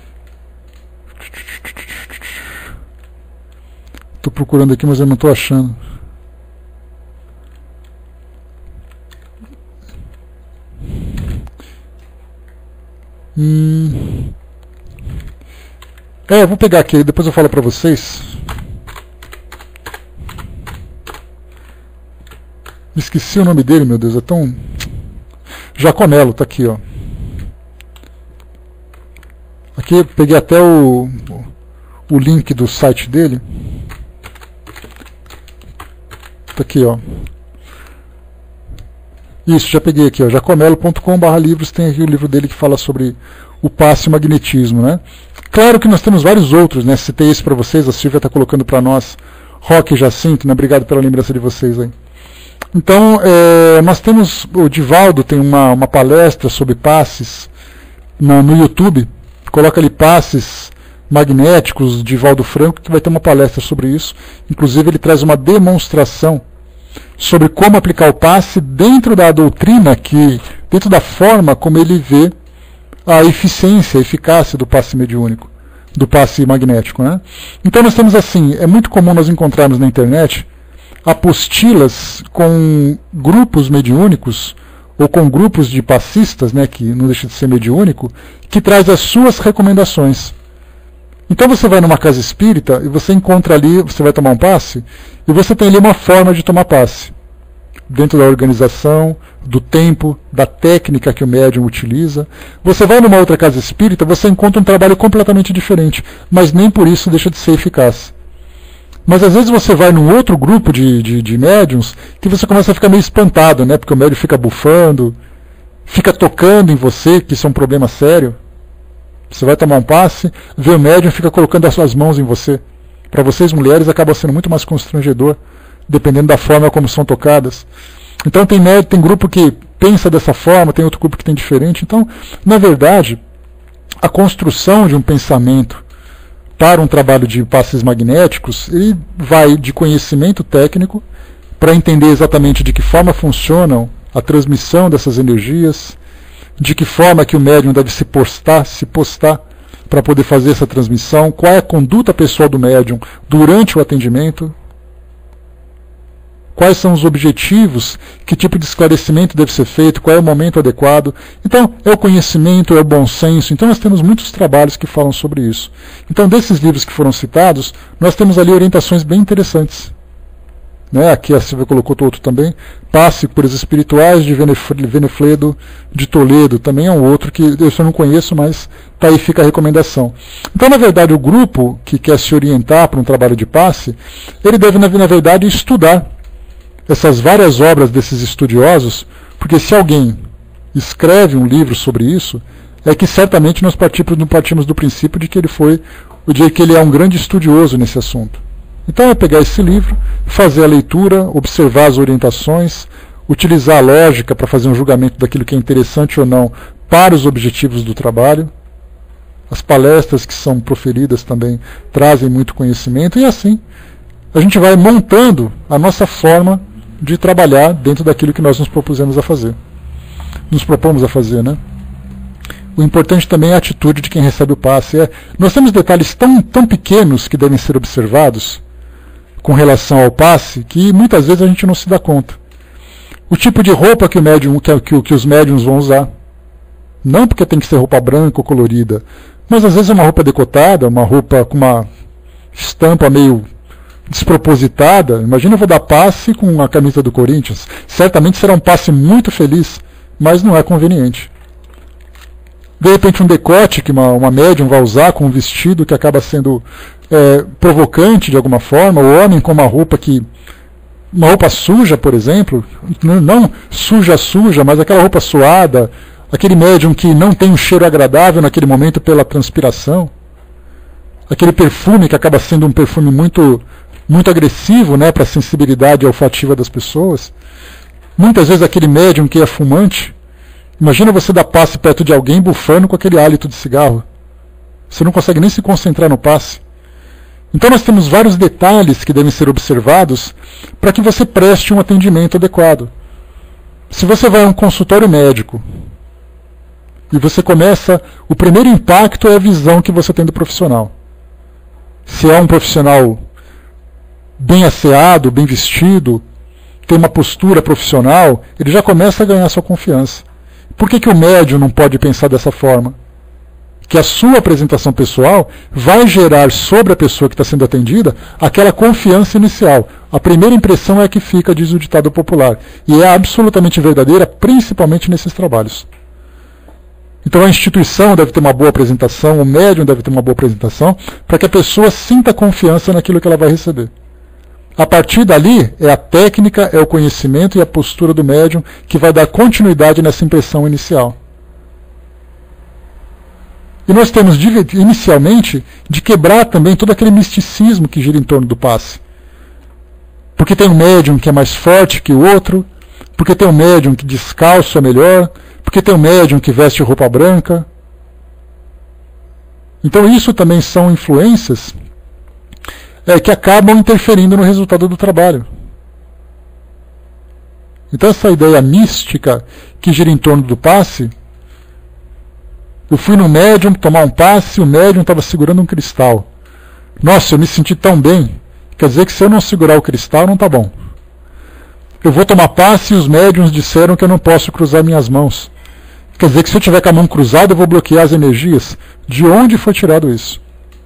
Estou procurando aqui, mas eu não estou achando. Hum. É, eu vou pegar aqui, depois eu falo para vocês. Esqueci o nome dele, meu Deus, é tão... Jacomelo, tá aqui, ó. Aqui peguei até o, o link do site dele. Tá aqui, ó. Isso, já peguei aqui, ó. jacomelo ponto com barra livros, tem aqui o livro dele que fala sobre o passe e o magnetismo, né? Claro que nós temos vários outros, né? Citei esse para vocês, a Silvia está colocando para nós. Roque Jacinto, né? Obrigado pela lembrança de vocês aí. Então, é, nós temos, o Divaldo tem uma, uma palestra sobre passes no, no YouTube, coloca ali passes magnéticos, Divaldo Franco, que vai ter uma palestra sobre isso. Inclusive ele traz uma demonstração sobre como aplicar o passe dentro da doutrina, que, dentro da forma como ele vê a eficiência, a eficácia do passe mediúnico, do passe magnético, né? Então nós temos assim, é muito comum nós encontrarmos na internet apostilas com grupos mediúnicos ou com grupos de passistas, né, que não deixa de ser mediúnico, que traz as suas recomendações. Então você vai numa casa espírita e você encontra ali, você vai tomar um passe, e você tem ali uma forma de tomar passe, dentro da organização, do tempo, da técnica que o médium utiliza. Você vai numa outra casa espírita, você encontra um trabalho completamente diferente, mas nem por isso deixa de ser eficaz. Mas às vezes você vai num outro grupo de, de, de médiums que você começa a ficar meio espantado, né? Porque o médium fica bufando, fica tocando em você, que isso é um problema sério. Você vai tomar um passe, vê o médium e fica colocando as suas mãos em você. Para vocês mulheres acaba sendo muito mais constrangedor, dependendo da forma como são tocadas. Então tem, tem grupo que pensa dessa forma, tem outro grupo que tem diferente. Então, na verdade, a construção de um pensamento para um trabalho de passes magnéticos, ele vai de conhecimento técnico para entender exatamente de que forma funcionam a transmissão dessas energias, de que forma que o médium deve se postar, se postar para poder fazer essa transmissão, qual é a conduta pessoal do médium durante o atendimento, quais são os objetivos, que tipo de esclarecimento deve ser feito, qual é o momento adequado. Então, é o conhecimento, é o bom senso. Então, nós temos muitos trabalhos que falam sobre isso. Então, desses livros que foram citados, nós temos ali orientações bem interessantes. Né? Aqui a Silvia colocou outro também. Passe Curas Espirituais, de Venefledo de Toledo. Também é um outro que eu só não conheço, mas tá aí, fica a recomendação. Então, na verdade, o grupo que quer se orientar para um trabalho de passe, ele deve, na verdade, estudar essas várias obras desses estudiosos, porque se alguém escreve um livro sobre isso, é que certamente nós partimos, não partimos do princípio de que ele foi, de que ele é um grande estudioso nesse assunto. Então é pegar esse livro, fazer a leitura, observar as orientações, utilizar a lógica para fazer um julgamento daquilo que é interessante ou não para os objetivos do trabalho. As palestras que são proferidas também trazem muito conhecimento, e assim a gente vai montando a nossa forma de trabalhar dentro daquilo que nós nos propusemos a fazer. Nos propomos a fazer, né? o importante também é a atitude de quem recebe o passe. É, nós temos detalhes tão, tão pequenos que devem ser observados com relação ao passe, que muitas vezes a gente não se dá conta. O tipo de roupa que, o médium, que, que, que os médiums vão usar. Não porque tem que ser roupa branca ou colorida, mas às vezes é uma roupa decotada, uma roupa com uma estampa meio despropositada. Imagina eu vou dar passe com a camisa do Corinthians. Certamente será um passe muito feliz, mas não é conveniente. De repente um decote que uma, uma médium vai usar com um vestido que acaba sendo é, provocante de alguma forma, o homem com uma roupa que uma roupa suja, por exemplo, não suja suja, mas aquela roupa suada, aquele médium que não tem um cheiro agradável naquele momento pela transpiração, aquele perfume que acaba sendo um perfume muito, muito agressivo, né, para a sensibilidade olfativa das pessoas. Muitas vezes aquele médium que é fumante. Imagina você dar passe perto de alguém bufando com aquele hálito de cigarro. Você não consegue nem se concentrar no passe. Então nós temos vários detalhes que devem ser observados para que você preste um atendimento adequado. Se você vai a um consultório médico e você começa, o primeiro impacto é a visão que você tem do profissional. Se é um profissional bem asseado, bem vestido, tem uma postura profissional, ele já começa a ganhar sua confiança. Por que que o médium não pode pensar dessa forma? Que a sua apresentação pessoal vai gerar sobre a pessoa que está sendo atendida aquela confiança inicial. A primeira impressão é a que fica, diz o ditado popular. E é absolutamente verdadeira, principalmente nesses trabalhos. Então a instituição deve ter uma boa apresentação, o médium deve ter uma boa apresentação, para que a pessoa sinta confiança naquilo que ela vai receber. A partir dali, é a técnica, é o conhecimento e a postura do médium que vai dar continuidade nessa impressão inicial. E nós temos, de, inicialmente, de quebrar também todo aquele misticismo que gira em torno do passe. Porque tem um médium que é mais forte que o outro, porque tem um médium que descalço é melhor, porque tem um médium que veste roupa branca. Então isso também são influências É, que acabam interferindo no resultado do trabalho. Então essa ideia mística que gira em torno do passe, eu fui no médium tomar um passe e o médium estava segurando um cristal. Nossa, eu me senti tão bem, quer dizer que se eu não segurar o cristal não está bom. Eu vou tomar passe e os médiums disseram que eu não posso cruzar minhas mãos. Quer dizer que se eu tiver com a mão cruzada eu vou bloquear as energias. De onde foi tirado isso?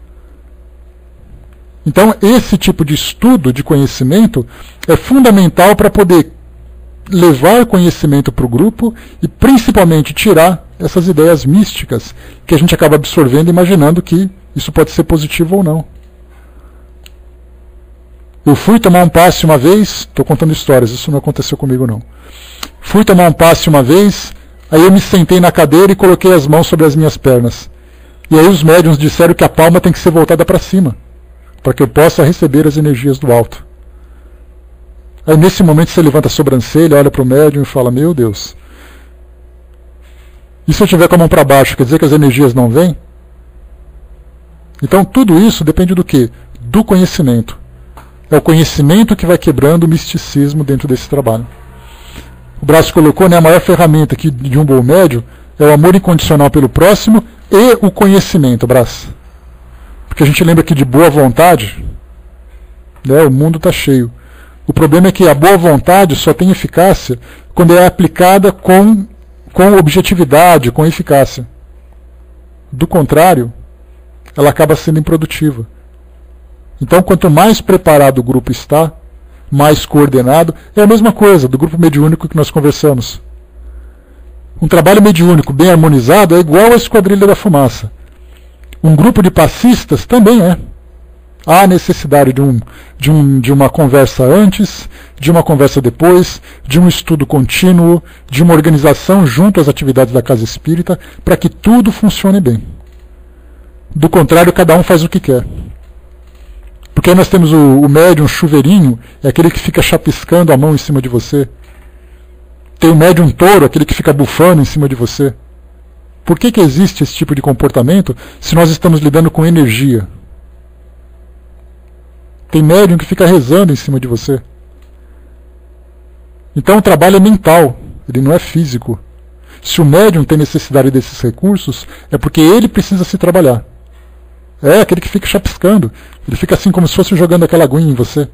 Então, esse tipo de estudo, de conhecimento, é fundamental para poder levar conhecimento para o grupo e, principalmente, tirar essas ideias místicas que a gente acaba absorvendo, imaginando que isso pode ser positivo ou não. Eu fui tomar um passe uma vez, estou contando histórias, isso não aconteceu comigo não. Fui tomar um passe uma vez, aí eu me sentei na cadeira e coloquei as mãos sobre as minhas pernas. E aí os médiuns disseram que a palma tem que ser voltada para cima, para que eu possa receber as energias do alto. Aí nesse momento você levanta a sobrancelha, olha para o médium e fala, meu Deus, e se eu tiver com a mão para baixo, quer dizer que as energias não vêm? Então tudo isso depende do quê? Do conhecimento. É o conhecimento que vai quebrando o misticismo dentro desse trabalho. O Braço colocou, né, a maior ferramenta aqui de um bom médium é o amor incondicional pelo próximo e o conhecimento, Braço. Porque a gente lembra que de boa vontade, né, o mundo está cheio. O problema é que a boa vontade só tem eficácia quando é aplicada com, com objetividade, com eficácia. Do contrário, ela acaba sendo improdutiva. Então, quanto mais preparado o grupo está, mais coordenado, é a mesma coisa do grupo mediúnico que nós conversamos. Um trabalho mediúnico bem harmonizado é igual à Esquadrilha da Fumaça. Um grupo de passistas também é. Há necessidade de, um, de, um, de uma conversa antes, de uma conversa depois, de um estudo contínuo, de uma organização junto às atividades da casa espírita, para que tudo funcione bem. Do contrário, cada um faz o que quer. Porque aí nós temos o, o médium chuveirinho, é aquele que fica chapiscando a mão em cima de você. Tem o médium touro, aquele que fica bufando em cima de você. Por que que existe esse tipo de comportamento se nós estamos lidando com energia? Tem médium que fica rezando em cima de você. Então o trabalho é mental, ele não é físico. Se o médium tem necessidade desses recursos, é porque ele precisa se trabalhar. É aquele que fica chapiscando. Ele fica assim como se fosse jogando aquela aguinha em você.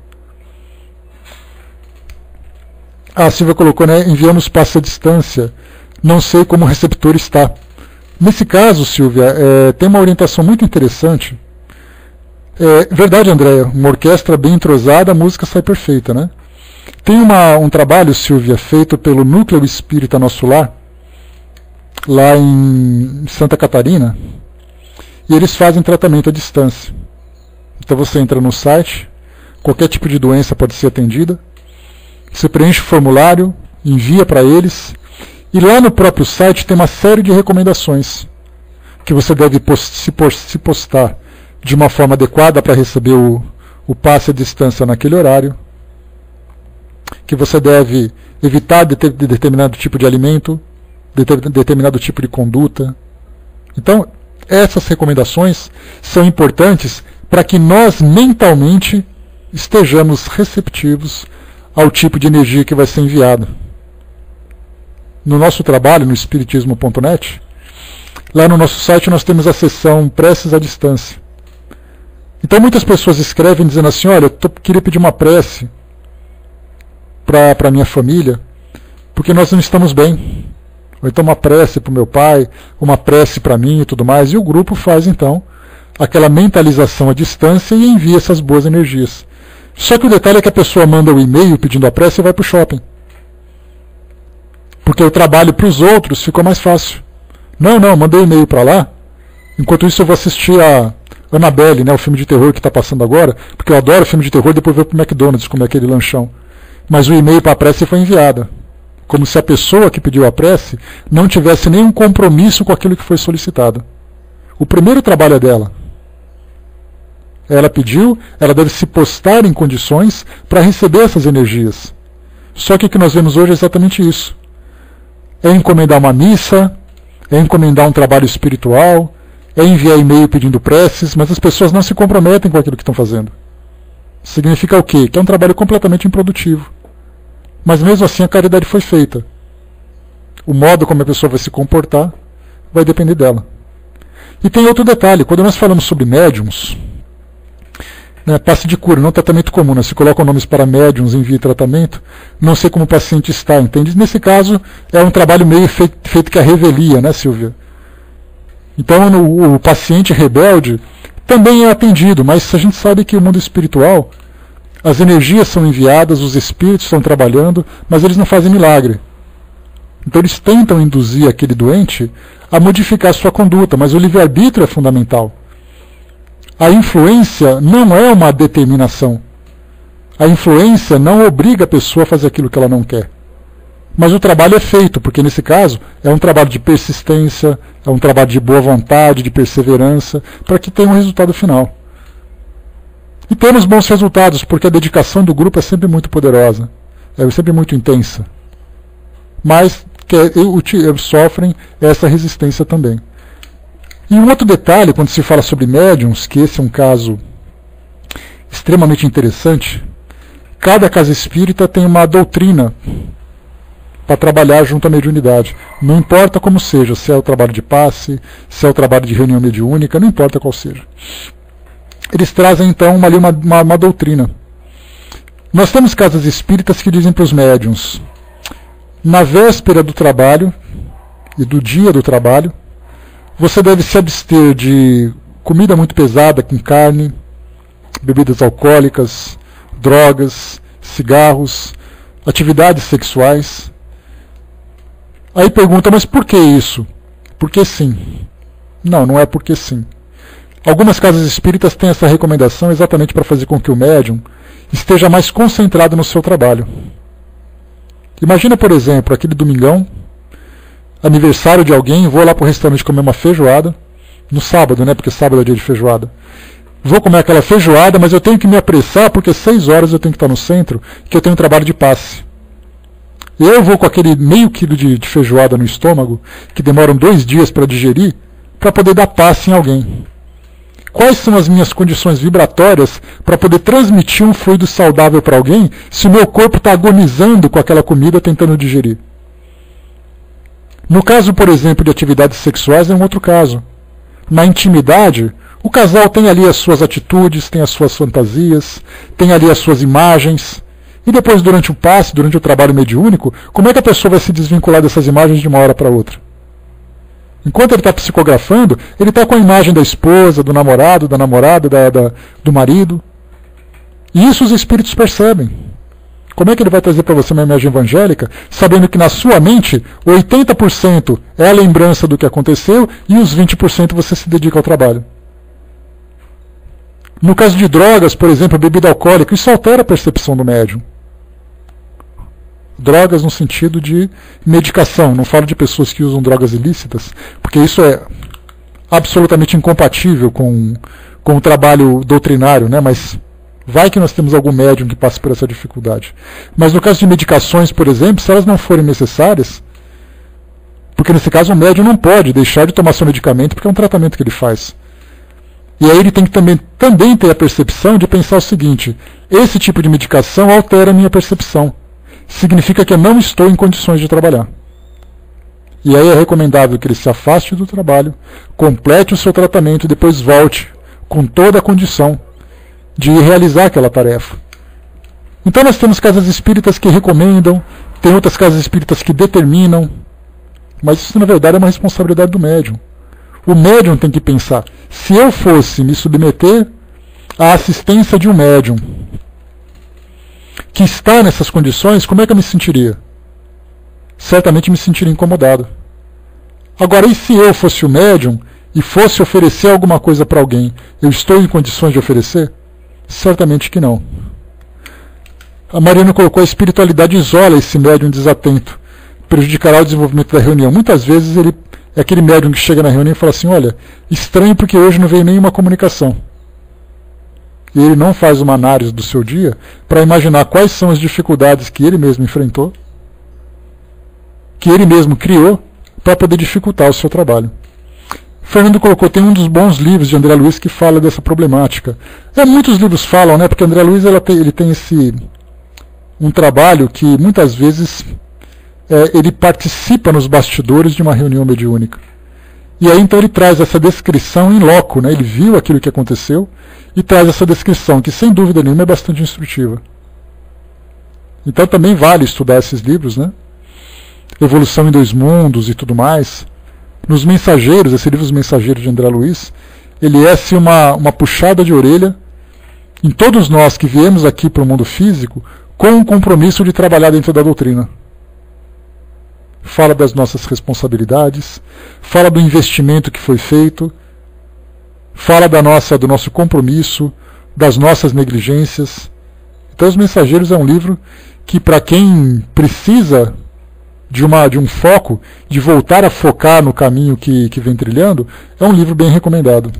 Ah, a Silvia colocou, né? Enviamos passe à distância. Não sei como o receptor está. Nesse caso, Silvia, é, tem uma orientação muito interessante. É verdade, Andréia, uma orquestra bem entrosada, a música sai perfeita, né? Tem uma, um trabalho, Silvia, feito pelo Núcleo Espírita Nosso Lar, lá em Santa Catarina, e eles fazem tratamento à distância. Então você entra no site, qualquer tipo de doença pode ser atendida, você preenche o formulário, envia para eles, e lá no próprio site tem uma série de recomendações que você deve post, se, post, se postar de uma forma adequada para receber o, o passe à distância naquele horário, que você deve evitar de ter, de determinado tipo de alimento, de ter, de determinado tipo de conduta. Então, essas recomendações são importantes para que nós mentalmente estejamos receptivos ao tipo de energia que vai ser enviada. No nosso trabalho, no espiritismo ponto net, lá no nosso site nós temos a seção Preces à Distância. Então muitas pessoas escrevem dizendo assim, olha, eu tô, queria pedir uma prece para a minha família, porque nós não estamos bem. Ou então uma prece para o meu pai, uma prece para mim e tudo mais. E o grupo faz então aquela mentalização à distância e envia essas boas energias. Só que o detalhe é que a pessoa manda o e-mail pedindo a prece e vai para o shopping. Porque o trabalho para os outros ficou mais fácil. Não, não, mandei e-mail para lá. Enquanto isso eu vou assistir a Annabelle, né, o filme de terror que está passando agora, porque eu adoro filme de terror, depois vou para o McDonald's comer aquele lanchão. Mas o e-mail para a prece foi enviada. Como se a pessoa que pediu a prece não tivesse nenhum compromisso com aquilo que foi solicitado. O primeiro trabalho é dela. Ela pediu, ela deve se postar em condições para receber essas energias. Só que o que nós vemos hoje é exatamente isso. É encomendar uma missa, é encomendar um trabalho espiritual, é enviar e-mail pedindo preces, mas as pessoas não se comprometem com aquilo que estão fazendo. Significa o quê? Que é um trabalho completamente improdutivo. Mas mesmo assim a caridade foi feita. O modo como a pessoa vai se comportar vai depender dela. E tem outro detalhe, quando nós falamos sobre médiums, né, passe de cura, não tratamento comum, né, se colocam nomes para médiums, envia tratamento, não sei como o paciente está, entende? Nesse caso é um trabalho meio feito, feito que a revelia, né, Silvia? Então no, o paciente rebelde também é atendido, mas a gente sabe que o mundo espiritual, as energias são enviadas, os espíritos estão trabalhando, mas eles não fazem milagre. Então eles tentam induzir aquele doente a modificar a sua conduta, mas o livre-arbítrio é fundamental. A influência não é uma determinação. A influência não obriga a pessoa a fazer aquilo que ela não quer. Mas o trabalho é feito, porque nesse caso é um trabalho de persistência, é um trabalho de boa vontade, de perseverança, para que tenha um resultado final. E temos bons resultados, porque a dedicação do grupo é sempre muito poderosa, é sempre muito intensa. Mas que, sofrem essa resistência também. E um outro detalhe, quando se fala sobre médiums, que esse é um caso extremamente interessante, cada casa espírita tem uma doutrina para trabalhar junto à mediunidade. Não importa como seja, se é o trabalho de passe, se é o trabalho de reunião mediúnica, não importa qual seja. Eles trazem então uma, uma, uma, uma doutrina. Nós temos casas espíritas que dizem para os médiuns, na véspera do trabalho e do dia do trabalho, você deve se abster de comida muito pesada, com carne, bebidas alcoólicas, drogas, cigarros, atividades sexuais. Aí pergunta, mas por que isso? Porque sim. Não, não é porque sim. Algumas casas espíritas têm essa recomendação exatamente para fazer com que o médium esteja mais concentrado no seu trabalho. Imagina, por exemplo, aquele domingão, aniversário de alguém, vou lá para o restaurante comer uma feijoada, no sábado, né, porque sábado é dia de feijoada. Vou comer aquela feijoada, mas eu tenho que me apressar porque seis horas eu tenho que estar no centro, que eu tenho um trabalho de passe. Eu vou com aquele meio quilo de, de feijoada no estômago, que demoram dois dias para digerir, para poder dar passe em alguém. Quais são as minhas condições vibratórias para poder transmitir um fluido saudável para alguém, se o meu corpo está agonizando com aquela comida tentando digerir? No caso, por exemplo, de atividades sexuais, é um outro caso. Na intimidade, o casal tem ali as suas atitudes, tem as suas fantasias, tem ali as suas imagens. E depois, durante o passe, durante o trabalho mediúnico, como é que a pessoa vai se desvincular dessas imagens de uma hora para outra? Enquanto ele está psicografando, ele está com a imagem da esposa, do namorado, da namorada, da, da, do marido. E isso os espíritos percebem. Como é que ele vai trazer para você uma imagem evangélica, sabendo que na sua mente, oitenta por cento é a lembrança do que aconteceu e os vinte por cento você se dedica ao trabalho? No caso de drogas, por exemplo, a bebida alcoólica, isso altera a percepção do médium. Drogas no sentido de medicação, não falo de pessoas que usam drogas ilícitas, porque isso é absolutamente incompatível com, com o trabalho doutrinário, né? Mas vai que nós temos algum médium que passe por essa dificuldade. Mas no caso de medicações, por exemplo, se elas não forem necessárias, porque nesse caso o médium não pode deixar de tomar seu medicamento porque é um tratamento que ele faz. E aí ele tem que também, também ter a percepção de pensar o seguinte: esse tipo de medicação altera a minha percepção. Significa que eu não estou em condições de trabalhar. E aí é recomendável que ele se afaste do trabalho, complete o seu tratamento e depois volte com toda a condição de realizar aquela tarefa. Então nós temos casas espíritas que recomendam, tem outras casas espíritas que determinam, mas isso na verdade é uma responsabilidade do médium. O médium tem que pensar: se eu fosse me submeter à assistência de um médium que está nessas condições, como é que eu me sentiria? Certamente me sentiria incomodado. Agora, e se eu fosse o médium e fosse oferecer alguma coisa para alguém, eu estou em condições de oferecer? Certamente que não. A Mariana colocou: a espiritualidade isola esse médium desatento, prejudicará o desenvolvimento da reunião. Muitas vezes ele é aquele médium que chega na reunião e fala assim: olha, estranho porque hoje não veio nenhuma comunicação. E ele não faz uma análise do seu dia para imaginar quais são as dificuldades que ele mesmo enfrentou, que ele mesmo criou, para poder dificultar o seu trabalho. Fernando colocou: tem um dos bons livros de André Luiz que fala dessa problemática. É, muitos livros falam, né? Porque André Luiz ela tem, ele tem esse um trabalho que muitas vezes é, ele participa nos bastidores de uma reunião mediúnica. E aí então ele traz essa descrição em loco, né? Ele viu aquilo que aconteceu e traz essa descrição, que sem dúvida nenhuma é bastante instrutiva. Então também vale estudar esses livros, né? Evolução em Dois Mundos e tudo mais. Nos Mensageiros, esse livro Os Mensageiros de André Luiz, ele é assim, uma, uma puxada de orelha em todos nós que viemos aqui para o mundo físico com o compromisso de trabalhar dentro da doutrina. Fala das nossas responsabilidades, fala do investimento que foi feito, fala da nossa, do nosso compromisso, das nossas negligências. Então Os Mensageiros é um livro que, para quem precisa de, uma, de um foco, de voltar a focar no caminho que, que vem trilhando, é um livro bem recomendado.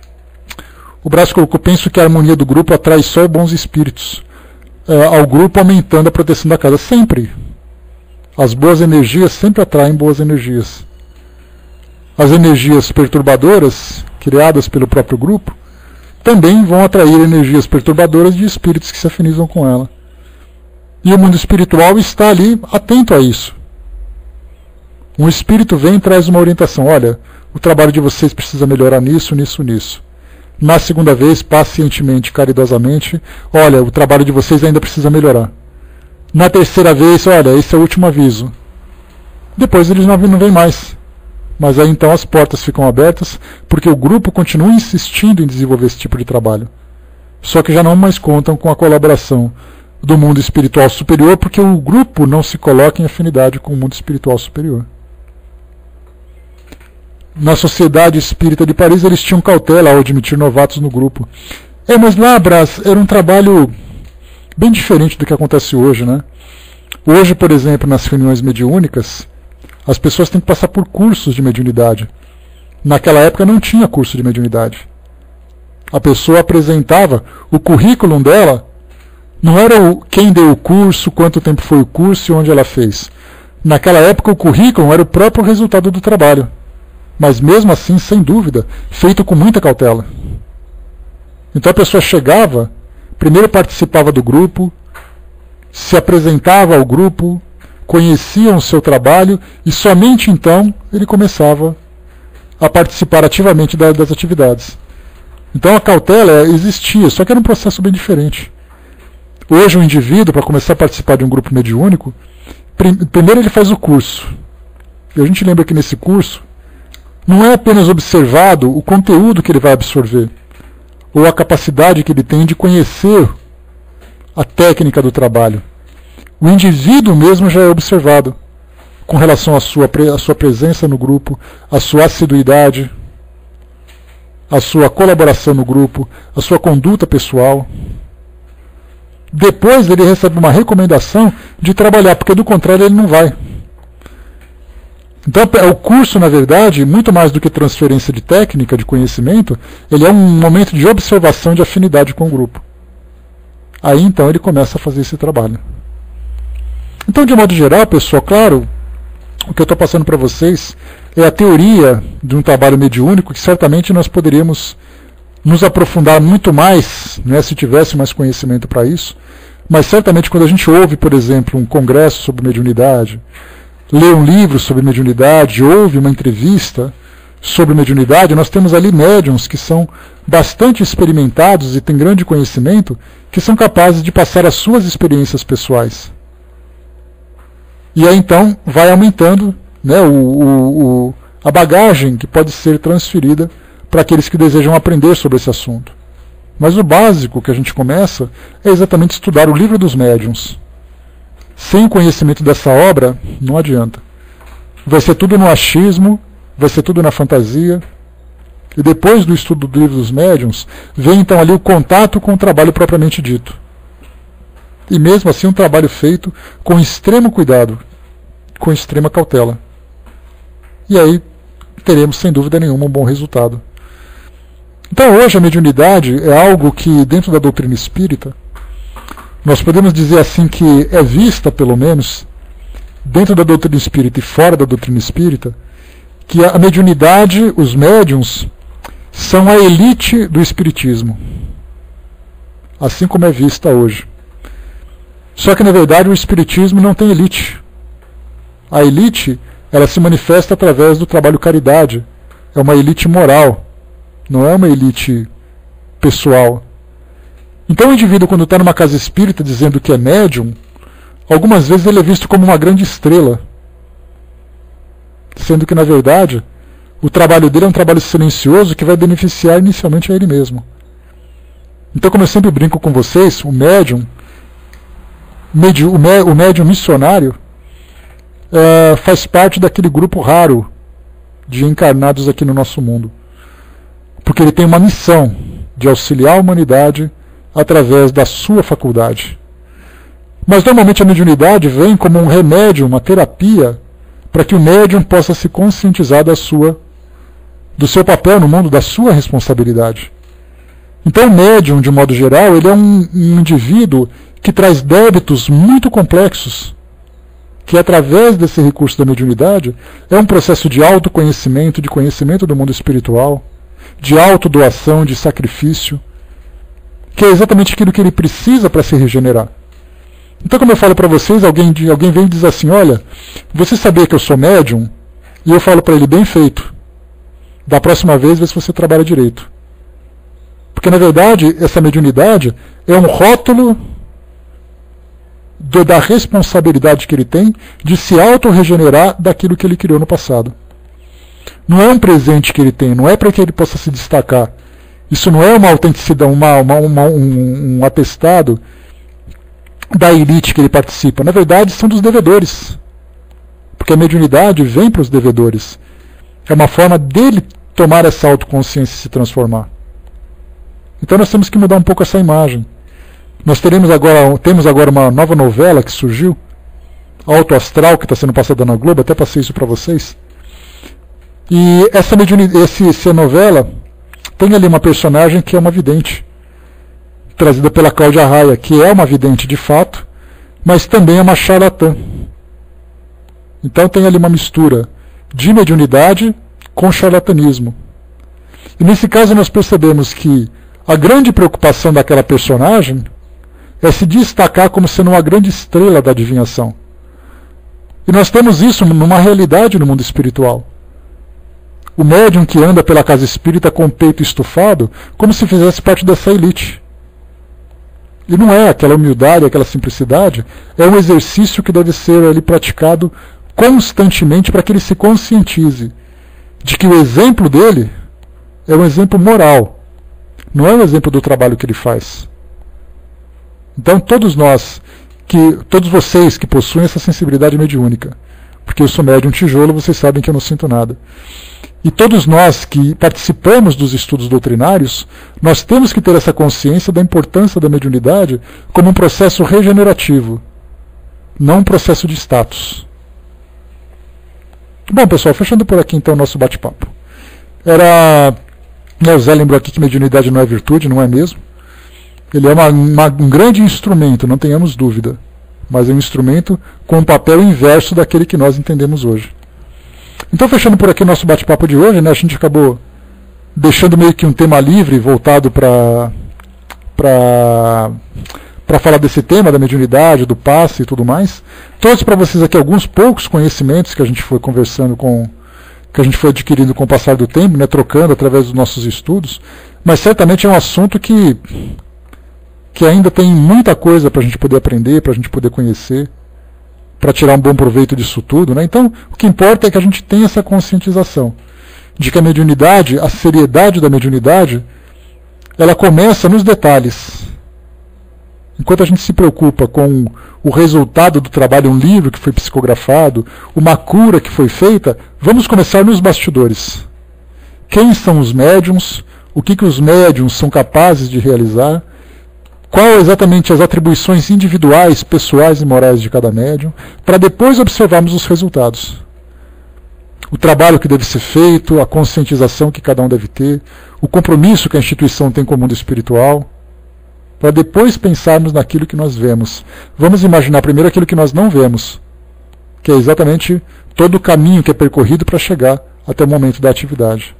O Brás colocou: penso que a harmonia do grupo atrai só bons espíritos é, ao grupo, aumentando a proteção da casa. Sempre. As boas energias sempre atraem boas energias. As energias perturbadoras, criadas pelo próprio grupo, também vão atrair energias perturbadoras de espíritos que se afinizam com ela. E o mundo espiritual está ali atento a isso. Um espírito vem e traz uma orientação: olha, o trabalho de vocês precisa melhorar nisso, nisso, nisso. Na segunda vez, pacientemente, caridosamente: olha, o trabalho de vocês ainda precisa melhorar. Na terceira vez: olha, esse é o último aviso. Depois eles não vêm mais. Mas aí então as portas ficam abertas, porque o grupo continua insistindo em desenvolver esse tipo de trabalho. Só que já não mais contam com a colaboração do mundo espiritual superior, porque o grupo não se coloca em afinidade com o mundo espiritual superior. Na Sociedade Espírita de Paris eles tinham cautela ao admitir novatos no grupo. É, mas lá, Brás, era um trabalho bem diferente do que acontece hoje, né? Hoje, por exemplo, nas reuniões mediúnicas, as pessoas têm que passar por cursos de mediunidade. Naquela época não tinha curso de mediunidade. A pessoa apresentava o currículo dela, não era o, quem deu o curso, quanto tempo foi o curso e onde ela fez. Naquela época o currículo era o próprio resultado do trabalho. Mas mesmo assim, sem dúvida, feito com muita cautela. Então a pessoa chegava, primeiro participava do grupo, se apresentava ao grupo, conheciam o seu trabalho e somente então ele começava a participar ativamente das atividades. Então a cautela existia, só que era um processo bem diferente. Hoje o indivíduo, para começar a participar de um grupo mediúnico, primeiro ele faz o curso. E a gente lembra que nesse curso não é apenas observado o conteúdo que ele vai absorver, ou a capacidade que ele tem de conhecer a técnica do trabalho. O indivíduo mesmo já é observado com relação à sua, à sua presença no grupo, à sua assiduidade, à sua colaboração no grupo, à sua conduta pessoal. Depois ele recebe uma recomendação de trabalhar, porque do contrário ele não vai. Então o curso, na verdade, muito mais do que transferência de técnica, de conhecimento, ele é um momento de observação de afinidade com o grupo. Aí então ele começa a fazer esse trabalho. Então, de modo geral, pessoal, claro, o que eu estou passando para vocês é a teoria de um trabalho mediúnico que certamente nós poderíamos nos aprofundar muito mais, né, se tivesse mais conhecimento para isso. Mas certamente quando a gente ouve, por exemplo, um congresso sobre mediunidade, lê um livro sobre mediunidade, ouve uma entrevista sobre mediunidade, nós temos ali médiuns que são bastante experimentados e têm grande conhecimento, que são capazes de passar as suas experiências pessoais. E aí então vai aumentando, né, o, o, o, a bagagem que pode ser transferida para aqueles que desejam aprender sobre esse assunto. Mas o básico que a gente começa é exatamente estudar o livro dos médiuns. Sem conhecimento dessa obra, não adianta. Vai ser tudo no achismo, vai ser tudo na fantasia. E depois do estudo do livro dos médiuns, vem então ali o contato com o trabalho propriamente dito. E mesmo assim um trabalho feito com extremo cuidado, com extrema cautela. E aí teremos, sem dúvida nenhuma, um bom resultado. Então hoje a mediunidade é algo que, dentro da doutrina espírita, nós podemos dizer assim que é vista, pelo menos, dentro da doutrina espírita e fora da doutrina espírita, que a mediunidade, os médiuns, são a elite do espiritismo. Assim como é vista hoje. Só que, na verdade, o espiritismo não tem elite. A elite, ela se manifesta através do trabalho caridade. É uma elite moral, não é uma elite pessoal. Então o indivíduo, quando está numa casa espírita dizendo que é médium, algumas vezes ele é visto como uma grande estrela. Sendo que, na verdade, o trabalho dele é um trabalho silencioso que vai beneficiar inicialmente a ele mesmo. Então, como eu sempre brinco com vocês, o médium, o médium missionário, é, faz parte daquele grupo raro de encarnados aqui no nosso mundo. Porque ele tem uma missão de auxiliar a humanidade através da sua faculdade. Mas normalmente a mediunidade vem como um remédio, uma terapia, para que o médium possa se conscientizar da sua, do seu papel no mundo, da sua responsabilidade. Então o médium, de modo geral, ele é um, um indivíduo que traz débitos muito complexos, que através desse recurso da mediunidade é um processo de autoconhecimento, de conhecimento do mundo espiritual, de autodoação, de sacrifício, que é exatamente aquilo que ele precisa para se regenerar. Então, como eu falo para vocês, alguém, alguém vem e diz assim, olha, você sabia que eu sou médium? E eu falo para ele, bem feito. Da próxima vez, vê se você trabalha direito. Porque, na verdade, essa mediunidade é um rótulo do, da responsabilidade que ele tem de se auto-regenerar daquilo que ele criou no passado. Não é um presente que ele tem, não é para que ele possa se destacar. Isso não é uma autenticidade, uma, uma, uma, um, um atestado da elite que ele participa. Na verdade, são dos devedores. Porque a mediunidade vem para os devedores. É uma forma dele tomar essa autoconsciência e se transformar. Então nós temos que mudar um pouco essa imagem. Nós teremos agora, temos agora uma nova novela que surgiu, Alto Astral, que está sendo passada na Globo, até passei isso para vocês. E essa, esse, essa novela tem ali uma personagem que é uma vidente, trazida pela Cláudia Raia, que é uma vidente de fato, mas também é uma charlatã. Então tem ali uma mistura de mediunidade com charlatanismo. E nesse caso nós percebemos que a grande preocupação daquela personagem é se destacar como sendo uma grande estrela da adivinhação. E nós temos isso numa realidade no mundo espiritual. O médium que anda pela casa espírita com o peito estufado, como se fizesse parte dessa elite. E não é aquela humildade, aquela simplicidade, é um exercício que deve ser ali praticado constantemente para que ele se conscientize de que o exemplo dele é um exemplo moral, não é um exemplo do trabalho que ele faz. Então todos nós, que, todos vocês que possuem essa sensibilidade mediúnica, porque eu sou médium tijolo, vocês sabem que eu não sinto nada. E todos nós que participamos dos estudos doutrinários, nós temos que ter essa consciência da importância da mediunidade como um processo regenerativo, não um processo de status. Bom, pessoal, fechando por aqui então o nosso bate-papo. Era... O Zé lembrou aqui que mediunidade não é virtude, não é mesmo? Ele é uma, uma, um grande instrumento, não tenhamos dúvida, mas é um instrumento com um papel inverso daquele que nós entendemos hoje. Então, fechando por aqui o nosso bate-papo de hoje, né, a gente acabou deixando meio que um tema livre, voltado para para para falar desse tema, da mediunidade, do passe e tudo mais. Trouxe para vocês aqui alguns poucos conhecimentos que a gente foi conversando com, que a gente foi adquirindo com o passar do tempo, né, trocando através dos nossos estudos, mas certamente é um assunto que, que ainda tem muita coisa para a gente poder aprender, para a gente poder conhecer, para tirar um bom proveito disso tudo, né? Então, o que importa é que a gente tenha essa conscientização de que a mediunidade, a seriedade da mediunidade, ela começa nos detalhes. Enquanto a gente se preocupa com o resultado do trabalho, um livro que foi psicografado, uma cura que foi feita, vamos começar nos bastidores. Quem são os médiums? O que, que os médiums são capazes de realizar? Qual exatamente as atribuições individuais, pessoais e morais de cada médium, para depois observarmos os resultados. O trabalho que deve ser feito, a conscientização que cada um deve ter, o compromisso que a instituição tem com o mundo espiritual, para depois pensarmos naquilo que nós vemos. Vamos imaginar primeiro aquilo que nós não vemos, que é exatamente todo o caminho que é percorrido para chegar até o momento da atividade.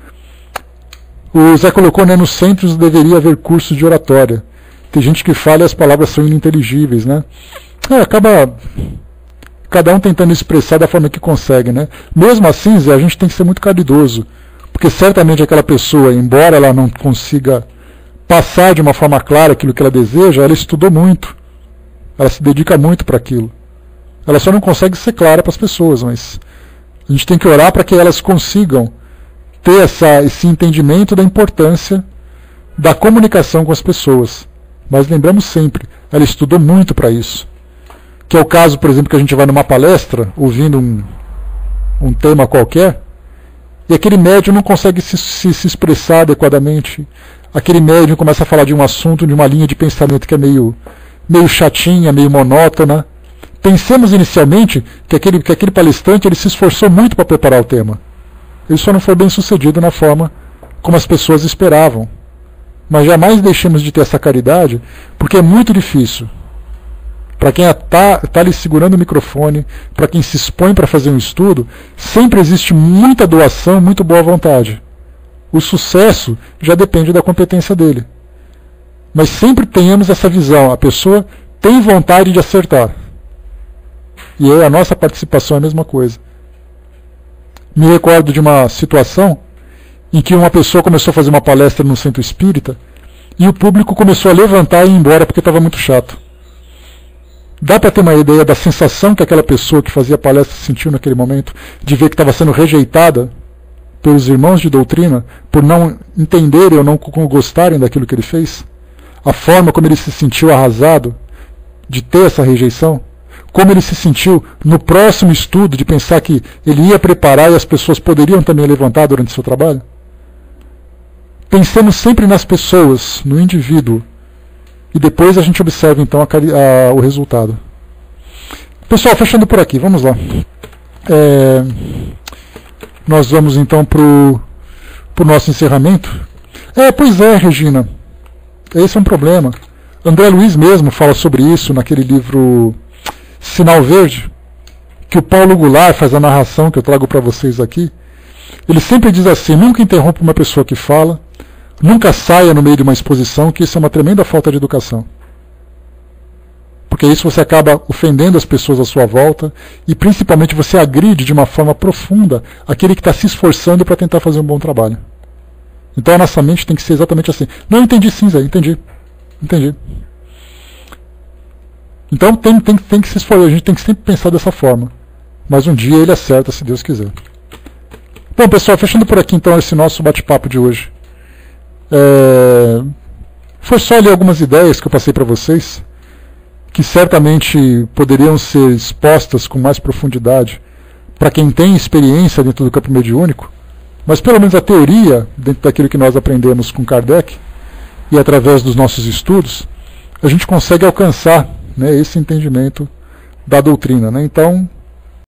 O Zé colocou, né, nos centros deveria haver cursos de oratória. Tem gente que fala e as palavras são ininteligíveis, né? É, acaba cada um tentando expressar da forma que consegue, né? Mesmo assim, Zé, a gente tem que ser muito caridoso, porque certamente aquela pessoa, embora ela não consiga passar de uma forma clara aquilo que ela deseja, ela estudou muito, ela se dedica muito para aquilo. Ela só não consegue ser clara para as pessoas, mas a gente tem que orar para que elas consigam ter essa, esse entendimento da importância da comunicação com as pessoas. Mas lembramos sempre, ela estudou muito para isso. Que é o caso, por exemplo, que a gente vai numa palestra, ouvindo um, um tema qualquer, e aquele médium não consegue se, se, se expressar adequadamente. Aquele médium começa a falar de um assunto, de uma linha de pensamento que é meio, meio chatinha, meio monótona. Pensemos inicialmente que aquele, que aquele palestrante ele se esforçou muito para preparar o tema. Ele só não foi bem sucedido na forma como as pessoas esperavam. Mas jamais deixemos de ter essa caridade, porque é muito difícil. Para quem está tá ali segurando o microfone, para quem se expõe para fazer um estudo, sempre existe muita doação, muito boa vontade. O sucesso já depende da competência dele. Mas sempre tenhamos essa visão, a pessoa tem vontade de acertar. E aí a nossa participação é a mesma coisa. Me recordo de uma situação em que uma pessoa começou a fazer uma palestra no centro espírita e o público começou a levantar e ir embora porque estava muito chato. Dá para ter uma ideia da sensação que aquela pessoa que fazia a palestra sentiu naquele momento, de ver que estava sendo rejeitada pelos irmãos de doutrina, por não entenderem ou não gostarem daquilo que ele fez? A forma como ele se sentiu arrasado de ter essa rejeição? Como ele se sentiu no próximo estudo, de pensar que ele ia preparar e as pessoas poderiam também levantar durante o seu trabalho? Pensemos sempre nas pessoas, no indivíduo, e depois a gente observa então a, a, o resultado. Pessoal, fechando por aqui, vamos lá. É, nós vamos então para o nosso encerramento. É, pois é, Regina, esse é um problema. André Luiz mesmo fala sobre isso naquele livro Sinal Verde, que o Paulo Goulart faz a narração que eu trago para vocês aqui. Ele sempre diz assim: nunca interrompa uma pessoa que fala, nunca saia no meio de uma exposição, que isso é uma tremenda falta de educação. Porque porque isso você acaba ofendendo as pessoas à sua volta e principalmente você agride de uma forma profunda aquele que está se esforçando para tentar fazer um bom trabalho. Então a nossa mente tem que ser exatamente assim. Não, entendi sim, Zé, entendi. Entendi. Então tem, tem, tem que se esforçar, a gente tem que sempre pensar dessa forma. Mas um dia ele acerta, se Deus quiser. Bom, pessoal, fechando por aqui então esse nosso bate-papo de hoje. É... Foi só ali algumas ideias que eu passei para vocês, que certamente poderiam ser expostas com mais profundidade para quem tem experiência dentro do campo mediúnico, mas pelo menos a teoria, dentro daquilo que nós aprendemos com Kardec, e através dos nossos estudos, a gente consegue alcançar, né, esse entendimento da doutrina, né? Então,